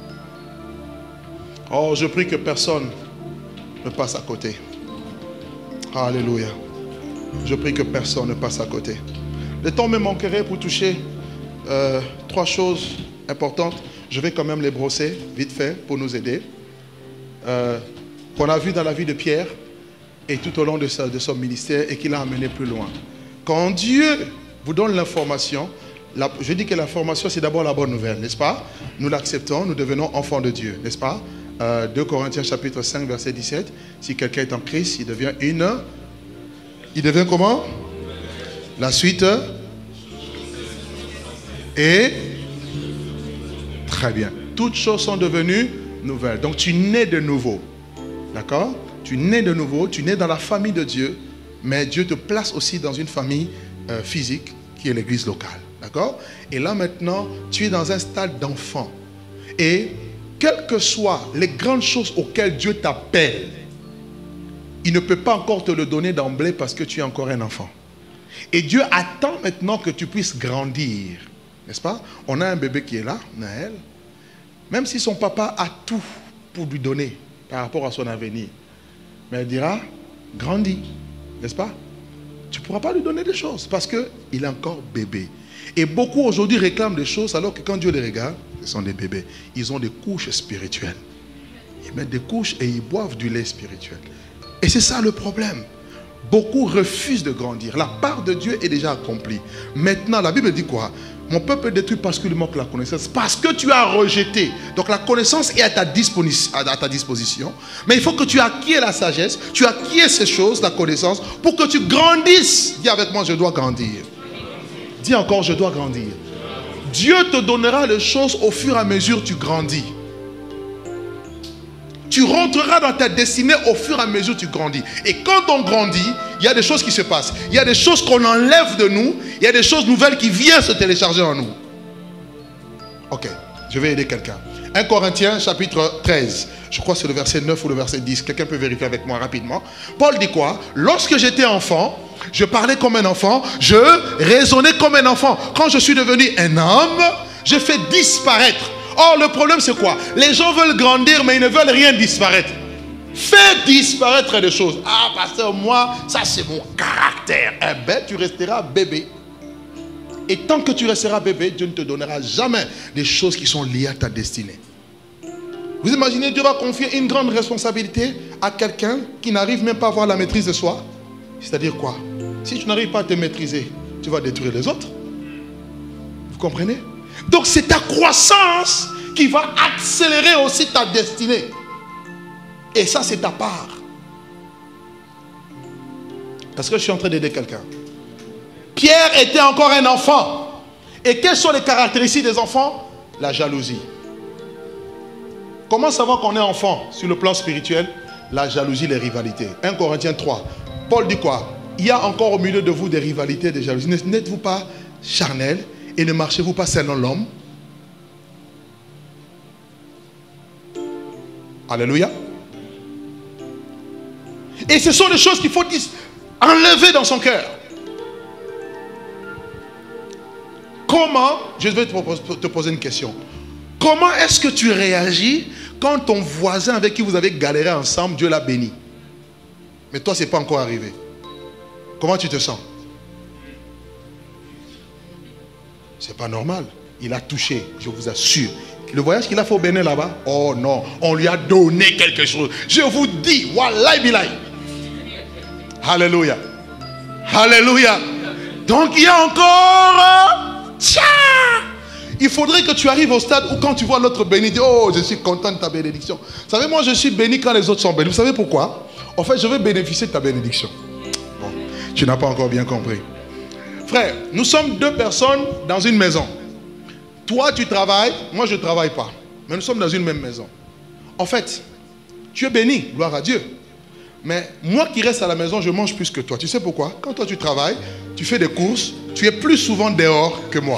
Oh, je prie que personne ne passe à côté. Alléluia. Je prie que personne ne passe à côté. Le temps me manquerait pour toucher 3 choses importantes. Je vais quand même les brosser vite fait pour nous aider. Qu'on a vu dans la vie de Pierre et tout au long de son ministère et qu'il a amené plus loin. Quand Dieu vous donne l'information, je dis que l'information c'est d'abord la bonne nouvelle, n'est-ce pas? Nous l'acceptons, nous devenons enfants de Dieu, n'est-ce pas? 2 Corinthiens chapitre 5 verset 17. Si quelqu'un est en Christ, il devient Il devient comment? La suite. Et très bien. Toutes choses sont devenues nouvelles. Donc tu nais de nouveau. D'accord? Tu nais de nouveau, tu nais dans la famille de Dieu, mais Dieu te place aussi dans une famille physique qui est l'église locale. D'accord? Et là maintenant, tu es dans un stade d'enfant. Et quelles que soient les grandes choses auxquelles Dieu t'appelle, il ne peut pas encore te le donner d'emblée parce que tu es encore un enfant. Et Dieu attend maintenant que tu puisses grandir. N'est-ce pas? On a un bébé qui est là, Naël. Même si son papa a tout pour lui donner par rapport à son avenir. Mais il dira, grandis. N'est-ce pas? Tu ne pourras pas lui donner des choses parce qu'il est encore bébé. Et beaucoup aujourd'hui réclament des choses alors que quand Dieu les regarde, ce sont des bébés. Ils ont des couches spirituelles. Ils mettent des couches et ils boivent du lait spirituel. Et c'est ça le problème. Beaucoup refusent de grandir. La part de Dieu est déjà accomplie. Maintenant, la Bible dit quoi? Mon peuple est détruit parce qu'il manque la connaissance. Parce que tu as rejeté. Donc la connaissance est à ta disposition. Mais il faut que tu acquiers la sagesse. Tu acquiers ces choses, la connaissance, pour que tu grandisses. Dis avec moi, je dois grandir. Dis encore, je dois grandir. Dieu te donnera les choses au fur et à mesure que tu grandis. Tu rentreras dans ta destinée au fur et à mesure que tu grandis. Et quand on grandit, il il y a des choses qui se passent. Il y a des choses qu'on enlève de nous. Il y a des choses nouvelles qui viennent se télécharger en nous. Ok, je vais aider quelqu'un. 1 Corinthiens chapitre 13. Je crois que c'est le verset 9 ou le verset 10. Quelqu'un peut vérifier avec moi rapidement. Paul dit quoi? Lorsque j'étais enfant, je parlais comme un enfant, je raisonnais comme un enfant. Quand je suis devenu un homme, je fais disparaître. Or, le problème c'est quoi? Les gens veulent grandir, mais ils ne veulent rien disparaître. Fais disparaître des choses. Ah, pasteur, moi, ça c'est mon caractère. Eh bien, tu resteras bébé. Et tant que tu resteras bébé, Dieu ne te donnera jamais des choses qui sont liées à ta destinée. Vous imaginez, Dieu va confier une grande responsabilité à quelqu'un qui n'arrive même pas à avoir la maîtrise de soi. C'est-à-dire quoi? Si tu n'arrives pas à te maîtriser, tu vas détruire les autres. Vous comprenez? Donc c'est ta croissance qui va accélérer aussi ta destinée. Et ça, c'est ta part. Parce que je suis en train d'aider quelqu'un. Pierre était encore un enfant. Et quelles sont les caractéristiques des enfants? La jalousie. Comment savoir qu'on est enfant sur le plan spirituel? La jalousie, les rivalités. 1 Corinthiens 3. Paul dit quoi? Il y a encore au milieu de vous des rivalités, des jalousies. N'êtes-vous pas charnel et ne marchez-vous pas selon l'homme? Alléluia. Et ce sont des choses qu'il faut enlever dans son cœur. Comment, je vais te poser une question. Comment est-ce que tu réagis quand ton voisin avec qui vous avez galéré ensemble, Dieu l'a béni? Mais toi, ce n'est pas encore arrivé. Comment tu te sens? C'est pas normal. Il a touché, je vous assure. Le voyage qu'il a fait au Bénin là-bas, oh non, on lui a donné quelque chose. Je vous dis, wallahi billahi. Alléluia. Alléluia. Donc il y a encore... il faudrait que tu arrives au stade où quand tu vois l'autre béni, tu dis, oh, je suis content de ta bénédiction. Vous savez, moi je suis béni quand les autres sont bénis. Vous savez pourquoi? En fait, je veux bénéficier de ta bénédiction. Bon, tu n'as pas encore bien compris. Frère, nous sommes deux personnes dans une maison. Toi, tu travailles, moi je ne travaille pas. Mais nous sommes dans une même maison. En fait, tu es béni, gloire à Dieu. Mais moi qui reste à la maison, je mange plus que toi. Tu sais pourquoi? Quand toi tu travailles, tu fais des courses, tu es plus souvent dehors que moi.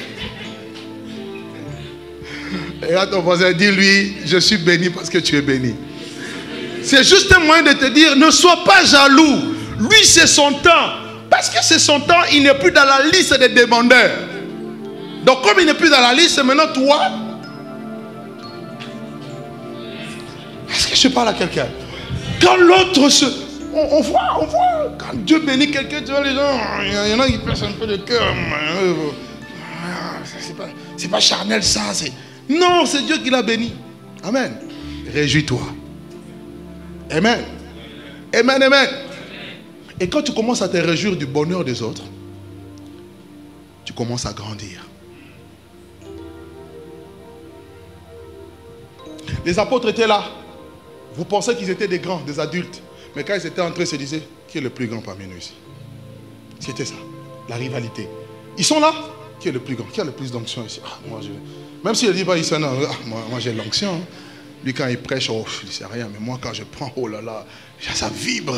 Et là ton voisin dit, lui, je suis béni parce que tu es béni. C'est juste un moyen de te dire, ne sois pas jaloux. Lui, c'est son temps. Parce que c'est son temps, il n'est plus dans la liste des demandeurs. Donc comme il n'est plus dans la liste, c'est maintenant toi. Est-ce que je parle à quelqu'un? Quand l'autre se... On voit. Quand Dieu bénit quelqu'un, tu vois les gens, il y en a qui percent un peu le cœur. C'est pas charnel ça. Non, c'est Dieu qui l'a béni. Amen. Réjouis-toi. Amen. Amen, amen. Et quand tu commences à te réjouir du bonheur des autres, tu commences à grandir. Les apôtres étaient là. Vous pensez qu'ils étaient des grands, des adultes. Mais quand ils étaient entrés, ils se disaient, qui est le plus grand parmi nous ici? C'était ça, la rivalité. Ils sont là. Qui est le plus grand? Qui a le plus d'onction ici? Ah, moi, même s'il ne dit pas, il s'en a. Moi j'ai l'onction. Hein. Lui, quand il prêche, oh, il ne sait rien. Mais moi, quand je prends, oh là là, ça vibre.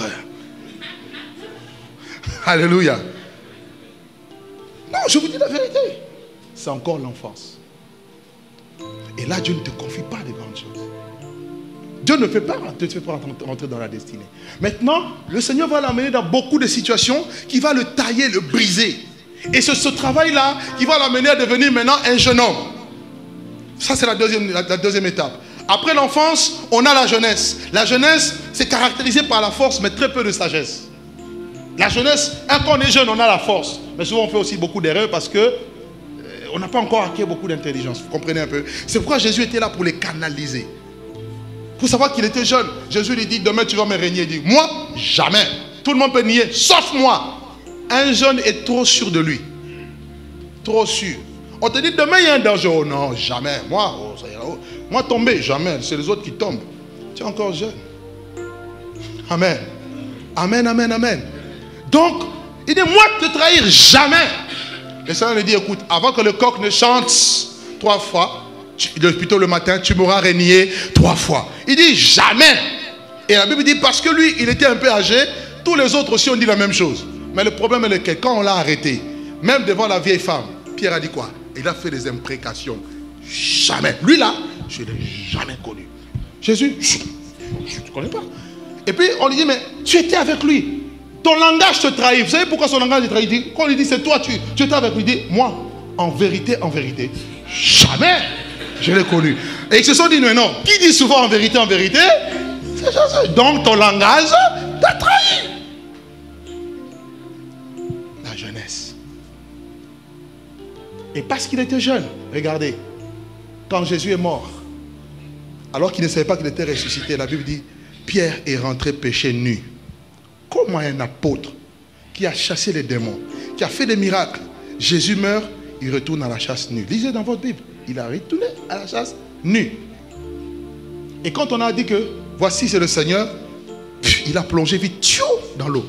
Alléluia. Non, je vous dis la vérité. C'est encore l'enfance. Et là, Dieu ne te confie pas de grandes choses. Dieu ne te fait pas rentrer dans la destinée. Maintenant, le Seigneur va l'amener dans beaucoup de situations qui va le tailler, le briser. Et ce travail-là qui va l'amener à devenir maintenant un jeune homme. Ça, c'est la deuxième étape. Après l'enfance, on a la jeunesse. La jeunesse, c'est caractérisé par la force, mais très peu de sagesse. La jeunesse, quand on est jeune, on a la force. Mais souvent, on fait aussi beaucoup d'erreurs parce que on n'a pas encore acquis beaucoup d'intelligence. Vous comprenez un peu? C'est pourquoi Jésus était là pour les canaliser. Pour savoir qu'il était jeune. Jésus lui dit, demain tu vas me régner. Il dit, moi, jamais. Tout le monde peut nier, sauf moi. Un jeune est trop sûr de lui. Trop sûr. On te dit, demain il y a un danger. Oh non, jamais. Moi tomber, jamais. C'est les autres qui tombent. Tu es encore jeune. Amen. Amen, amen, amen. Donc, il dit, moi te trahir, jamais. Le Seigneur lui dit, écoute, avant que le coq ne chante 3 fois, plutôt le matin, tu m'auras régné 3 fois. Il dit, jamais. Et la Bible dit, parce que lui, il était un peu âgé, tous les autres aussi ont dit la même chose. Mais le problème est que quand on l'a arrêté, même devant la vieille femme, Pierre a dit quoi? Il a fait des imprécations. Jamais. Lui là, je ne l'ai jamais connu. Jésus, je ne te connais pas. Et puis on lui dit, mais tu étais avec lui. Ton langage te trahit. Vous savez pourquoi son langage te trahit? Quand on lui dit, c'est toi, tu étais avec lui, il dit, moi, en vérité, jamais je l'ai connu. Et ils se sont dit, non, qui dit souvent en vérité, c'est Jésus. Donc ton langage t'a trahi. La jeunesse. Et parce qu'il était jeune, regardez, quand Jésus est mort, alors qu'il ne savait pas qu'il était ressuscité, la Bible dit, Pierre est rentré péché nu. Comment un apôtre qui a chassé les démons, qui a fait des miracles, Jésus meurt, il retourne à la chasse nu. Lisez dans votre Bible, il a retourné à la chasse nu. Et quand on a dit que voici c'est le Seigneur, il a plongé vite dans l'eau.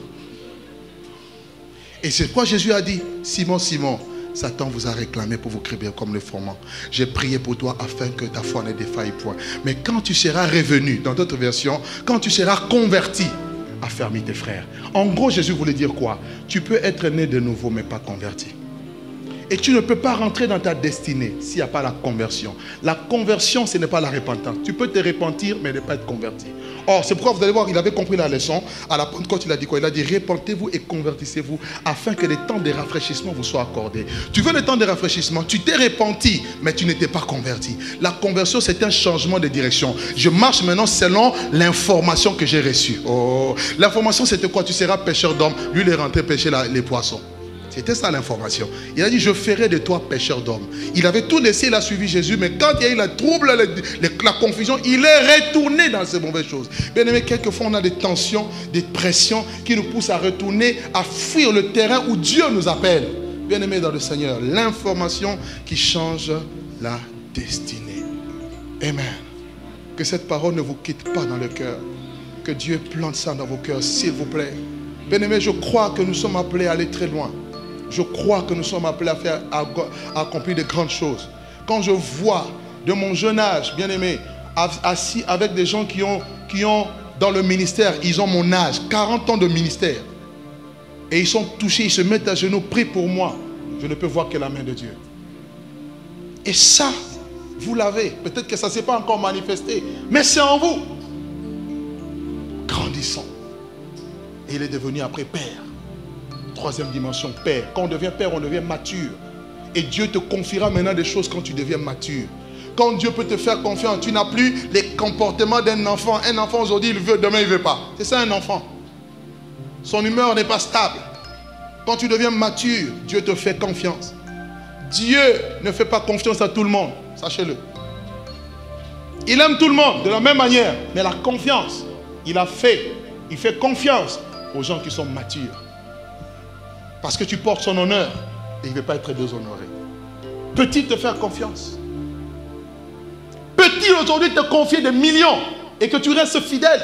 Et c'est quoi Jésus a dit? Simon, Simon, Satan vous a réclamé pour vous créer comme le froment. J'ai prié pour toi afin que ta foi ne défaille point. Mais quand tu seras revenu, dans d'autres versions, quand tu seras converti, affermis tes frères. En gros, Jésus voulait dire quoi? Tu peux être né de nouveau, mais pas converti. Et tu ne peux pas rentrer dans ta destinée s'il n'y a pas la conversion. La conversion, ce n'est pas la repentance. Tu peux te repentir, mais ne pas être converti. Or, c'est pourquoi vous allez voir, il avait compris la leçon. À la Pentecôte, il a dit quoi? Il a dit, repentez-vous et convertissez-vous afin que les temps de rafraîchissement vous soient accordés. Tu veux le temps de rafraîchissement, tu t'es repenti, mais tu n'étais pas converti. La conversion, c'est un changement de direction. Je marche maintenant selon l'information que j'ai reçue. Oh, l'information, c'était quoi? Tu seras pêcheur d'hommes. Lui, il est rentré pêcher les poissons. C'était ça l'information. Il a dit, je ferai de toi pêcheur d'hommes. Il avait tout laissé, il a suivi Jésus, mais quand il y a eu le trouble, la confusion, il est retourné dans ces mauvaises choses. Bien aimé, quelquefois on a des tensions, des pressions qui nous poussent à retourner, à fuir le terrain où Dieu nous appelle. Bien aimé dans le Seigneur, l'information qui change la destinée. Amen. Que cette parole ne vous quitte pas dans le cœur. Que Dieu plante ça dans vos cœurs, s'il vous plaît. Bien aimé, je crois que nous sommes appelés à aller très loin. Je crois que nous sommes appelés à accomplir de grandes choses. Quand je vois de mon jeune âge, bien aimé, assis avec des gens qui ont dans le ministère, ils ont mon âge, 40 ans de ministère. Et ils sont touchés, ils se mettent à genoux, prient pour moi. Je ne peux voir que la main de Dieu. Et ça, vous l'avez. Peut-être que ça ne s'est pas encore manifesté, mais c'est en vous. Grandissons. Et il est devenu après père. Troisième dimension, père. Quand on devient père, on devient mature. Et Dieu te confiera maintenant des choses quand tu deviens mature. Quand Dieu peut te faire confiance, tu n'as plus les comportements d'un enfant. Un enfant aujourd'hui, il veut, demain il ne veut pas. C'est ça un enfant. Son humeur n'est pas stable. Quand tu deviens mature, Dieu te fait confiance. Dieu ne fait pas confiance à tout le monde. Sachez-le. Il aime tout le monde de la même manière. Mais la confiance, il fait confiance aux gens qui sont matures. Parce que tu portes son honneur et il ne veut pas être déshonoré. Petit, te faire confiance. Petit, aujourd'hui, te confier des millions et que tu restes fidèle.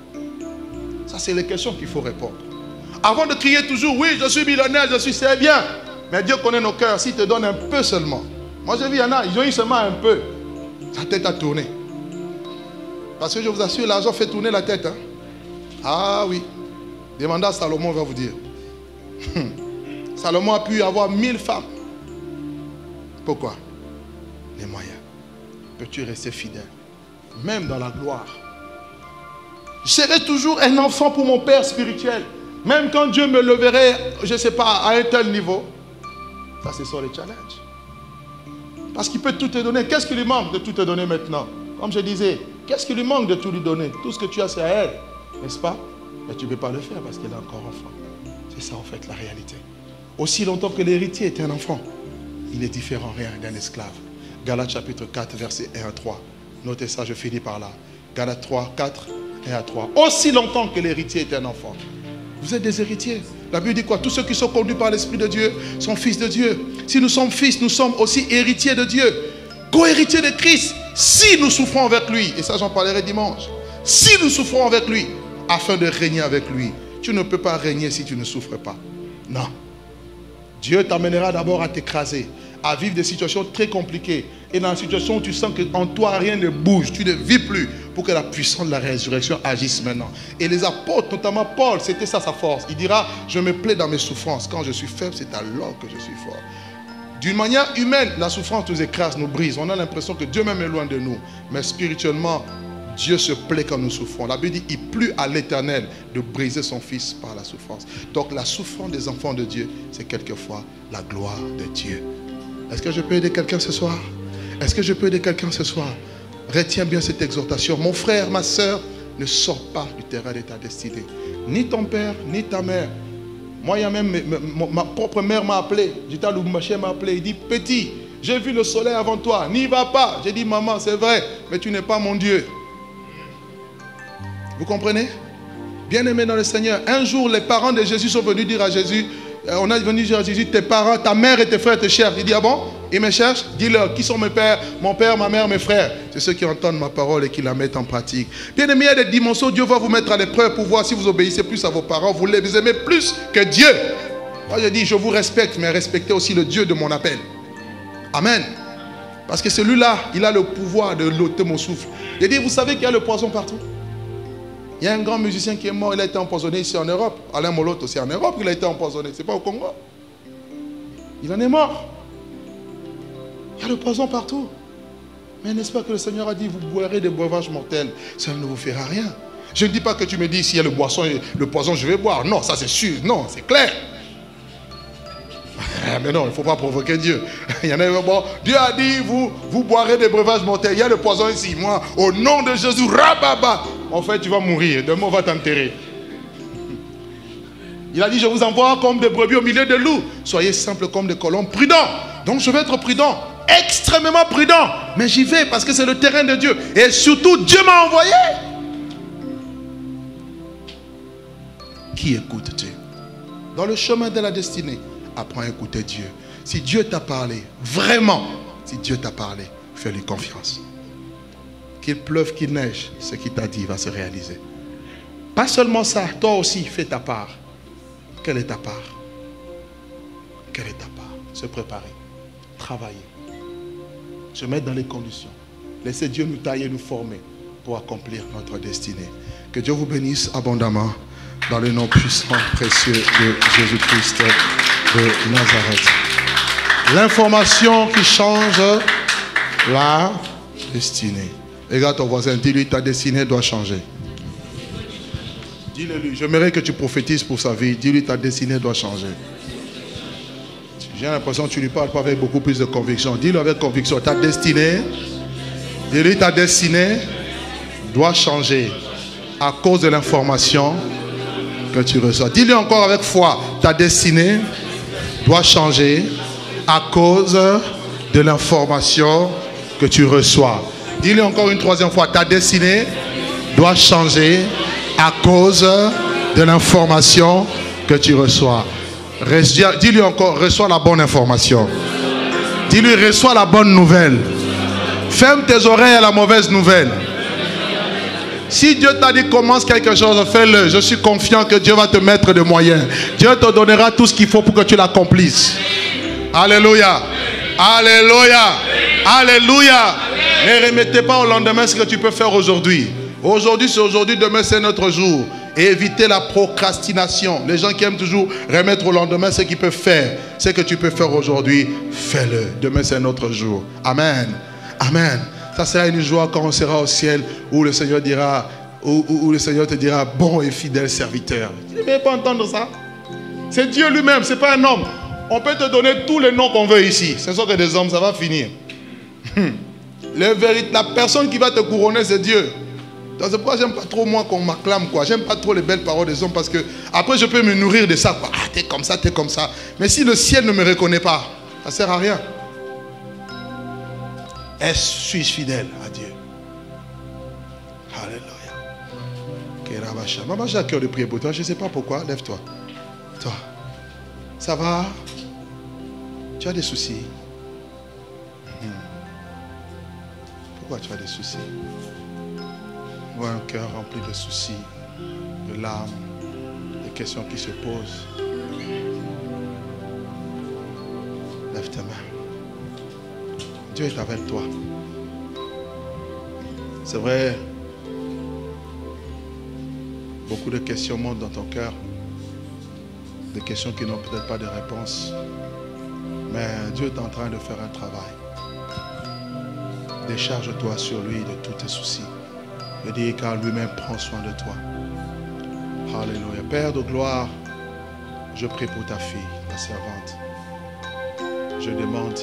Ça, c'est les questions qu'il faut répondre. Avant de crier toujours, oui, je suis millionnaire, c'est bien. Mais Dieu connaît nos cœurs. S'il te donne un peu seulement. Moi, j'ai vu, il y en a, ils ont eu seulement un peu. La tête a tourné. Parce que je vous assure, l'argent fait tourner la tête. Hein? Ah oui. Demandez à Salomon, on va vous dire. Salomon a pu avoir 1000 femmes. Pourquoi? Les moyens. Peux-tu rester fidèle? Même dans la gloire. Je serai toujours un enfant pour mon Père spirituel. Même quand Dieu me leverait, je ne sais pas, à un tel niveau. Ça, ce sont les challenges. Parce qu'il peut tout te donner. Qu'est-ce qui lui manque de tout te donner maintenant? Comme je disais, qu'est-ce qui lui manque de tout lui donner? Tout ce que tu as, c'est à elle. N'est-ce pas? Mais tu ne peux pas le faire parce qu'elle est encore enfant. C'est ça en fait la réalité. Aussi longtemps que l'héritier est un enfant, il est différent rien d'un esclave. Galates chapitre 4, versets 1 à 3. Notez ça, je finis par là. Galates 3, 4, 1 à 3. Aussi longtemps que l'héritier est un enfant. Vous êtes des héritiers. La Bible dit quoi? Tous ceux qui sont conduits par l'Esprit de Dieu sont fils de Dieu. Si nous sommes fils, nous sommes aussi héritiers de Dieu. Co-héritiers de Christ. Si nous souffrons avec lui, et ça j'en parlerai dimanche. Si nous souffrons avec lui, afin de régner avec lui. Tu ne peux pas régner si tu ne souffres pas. Non. Dieu t'amènera d'abord à t'écraser, à vivre des situations très compliquées. Et dans la situation où tu sens qu'en toi rien ne bouge, tu ne vis plus, pour que la puissance de la résurrection agisse maintenant. Et les apôtres, notamment Paul, c'était ça sa force. Il dira, je me plais dans mes souffrances. Quand je suis faible, c'est alors que je suis fort. D'une manière humaine, la souffrance nous écrase, nous brise. On a l'impression que Dieu même est loin de nous. Mais spirituellement, Dieu se plaît quand nous souffrons. La Bible dit, il plut à l'Éternel de briser son fils par la souffrance. Donc la souffrance des enfants de Dieu, c'est quelquefois la gloire de Dieu. Est-ce que je peux aider quelqu'un ce soir? Est-ce que je peux aider quelqu'un ce soir? Retiens bien cette exhortation. Mon frère, ma soeur, ne sors pas du terrain de ta destinée. Ni ton père, ni ta mère. Moi, il y a même ma propre mère m'a appelé. J'étais à Lubumbashi, m'a appelé. Il dit, petit, j'ai vu le soleil avant toi. N'y va pas. J'ai dit, maman, c'est vrai, mais tu n'es pas mon Dieu. Vous comprenez? Bien-aimé dans le Seigneur, un jour, les parents de Jésus sont venus dire à Jésus, on est venu dire à Jésus, tes parents, ta mère et tes frères te cherchent. Il dit, ah bon? Ils me cherchent? Dis-leur, qui sont mes pères? Mon père, ma mère, mes frères. C'est ceux qui entendent ma parole et qui la mettent en pratique. Bien-aimé, il y a des dimensions, Dieu va vous mettre à l'épreuve pour voir si vous obéissez plus à vos parents, vous les aimez plus que Dieu. Moi, je dis, je vous respecte, mais respectez aussi le Dieu de mon appel. Amen. Parce que celui-là, il a le pouvoir de l'ôter mon souffle. Il dit, vous savez qu'il y a le poison partout? Il y a un grand musicien qui est mort, il a été empoisonné ici en Europe. Alain Molotte aussi en Europe, il a été empoisonné. Ce n'est pas au Congo. Il en est mort. Il y a le poison partout. Mais n'est-ce pas que le Seigneur a dit, vous boirez des breuvages mortels, ça ne vous fera rien. Je ne dis pas que tu me dis, s'il y a le poison, je vais boire. Non, ça c'est sûr. Non, c'est clair. Mais non, il ne faut pas provoquer Dieu. Il y en a bon, Dieu a dit, vous boirez des breuvages mortels. Il y a le poison ici. Moi, au nom de Jésus, rababa. En fait, tu vas mourir. Demain, on va t'enterrer. Il a dit, je vous envoie comme des brebis au milieu de loups. Soyez simples comme des colombes, prudents. Donc, je vais être prudent. Extrêmement prudent. Mais j'y vais parce que c'est le terrain de Dieu. Et surtout, Dieu m'a envoyé. Qui écoute Dieu? Dans le chemin de la destinée, apprends à écouter Dieu. Si Dieu t'a parlé, vraiment, si Dieu t'a parlé, fais-lui confiance. Qu'il pleuve, qu'il neige, ce qu'il t'a dit va se réaliser. Pas seulement ça, toi aussi, fais ta part. Quelle est ta part? Quelle est ta part? Se préparer, travailler, se mettre dans les conditions. Laissez Dieu nous tailler, nous former pour accomplir notre destinée. Que Dieu vous bénisse abondamment dans le nom puissant, précieux de Jésus-Christ de Nazareth. L'information qui change la destinée. Regarde ton voisin, dis-lui, ta destinée doit changer. Dis-le lui, j'aimerais que tu prophétises pour sa vie. Dis-lui, ta destinée doit changer. J'ai l'impression que tu ne lui parles pas avec beaucoup plus de conviction. Dis-le avec conviction, ta destinée, dis-lui, ta destinée doit changer à cause de l'information que tu reçois. Dis-lui encore avec foi, ta destinée doit changer à cause de l'information que tu reçois. Dis-lui encore une troisième fois, ta destinée doit changer à cause de l'information que tu reçois. Dis-lui encore, reçois la bonne information. Dis-lui, reçois la bonne nouvelle. Ferme tes oreilles à la mauvaise nouvelle. Si Dieu t'a dit commence quelque chose, fais-le. Je suis confiant que Dieu va te mettre des moyens. Dieu te donnera tout ce qu'il faut pour que tu l'accomplisses. Alléluia. Alléluia. Alléluia. Ne remettez pas au lendemain ce que tu peux faire aujourd'hui. Aujourd'hui c'est aujourd'hui, demain c'est notre jour. Et évitez la procrastination. Les gens qui aiment toujours remettre au lendemain ce qu'ils peuvent faire. Ce que tu peux faire aujourd'hui, fais-le. Demain c'est notre jour. Amen. Amen. Ça sera une joie quand on sera au ciel où le Seigneur dira, où le Seigneur te dira, bon et fidèle serviteur. Tu ne veux pas entendre ça? C'est Dieu lui-même, ce n'est pas un homme. On peut te donner tous les noms qu'on veut ici. Ce sont que des hommes, ça va finir. La personne qui va te couronner, c'est Dieu. C'est pourquoi j'aime pas trop moi qu'on m'acclame, quoi. J'aime pas trop les belles paroles des hommes parce que après je peux me nourrir de ça, quoi. Ah, t'es comme ça, t'es comme ça. Mais si le ciel ne me reconnaît pas, ça sert à rien. Suis-je fidèle à Dieu? Alléluia. Maman, j'ai à cœur de prier pour toi. Je ne sais pas pourquoi. Lève-toi. Toi. Ça va? Tu as des soucis? Pourquoi tu as des soucis? Ou un cœur rempli de soucis, de larmes, de questions qui se posent. Lève tes mains. Dieu est avec toi. C'est vrai, Beaucoup de questions montent dans ton cœur. Des questions qui n'ont peut-être pas de réponse. Mais Dieu est en train de faire un travail. Décharge-toi sur lui de tous tes soucis. Je dis car lui-même prend soin de toi. Alléluia. Père de gloire, je prie pour ta fille, ta servante. Je demande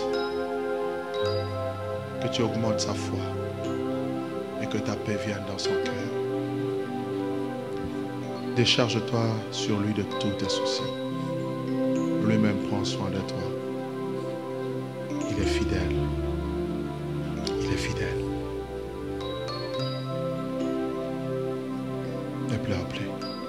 que tu augmentes sa foi et que ta paix vienne dans son cœur. Décharge-toi sur lui de tous tes soucis. Lui-même prend soin de toi. Il est fidèle. Il est fidèle. Ne pleure plus.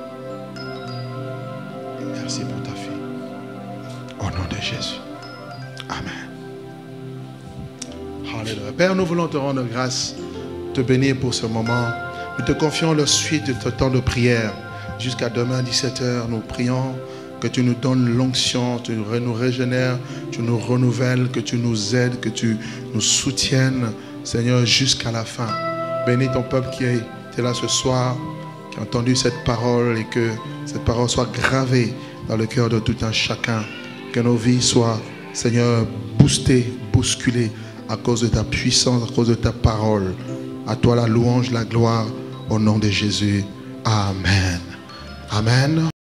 Merci pour ta fille. Au nom de Jésus. Amen. Alléluia. Père, nous voulons te rendre grâce, te bénir pour ce moment. Nous te confions la suite de ce temps de prière. Jusqu'à demain, 17h, nous prions que tu nous donnes l'onction, tu nous régénères, tu nous renouvelles, que tu nous aides, que tu nous soutiennes, Seigneur, jusqu'à la fin. Bénis ton peuple qui était là ce soir, qui a entendu cette parole et que cette parole soit gravée dans le cœur de tout un chacun. Que nos vies soient, Seigneur, boostées, bousculées à cause de ta puissance, à cause de ta parole. À toi la louange, la gloire, au nom de Jésus. Amen. Amen.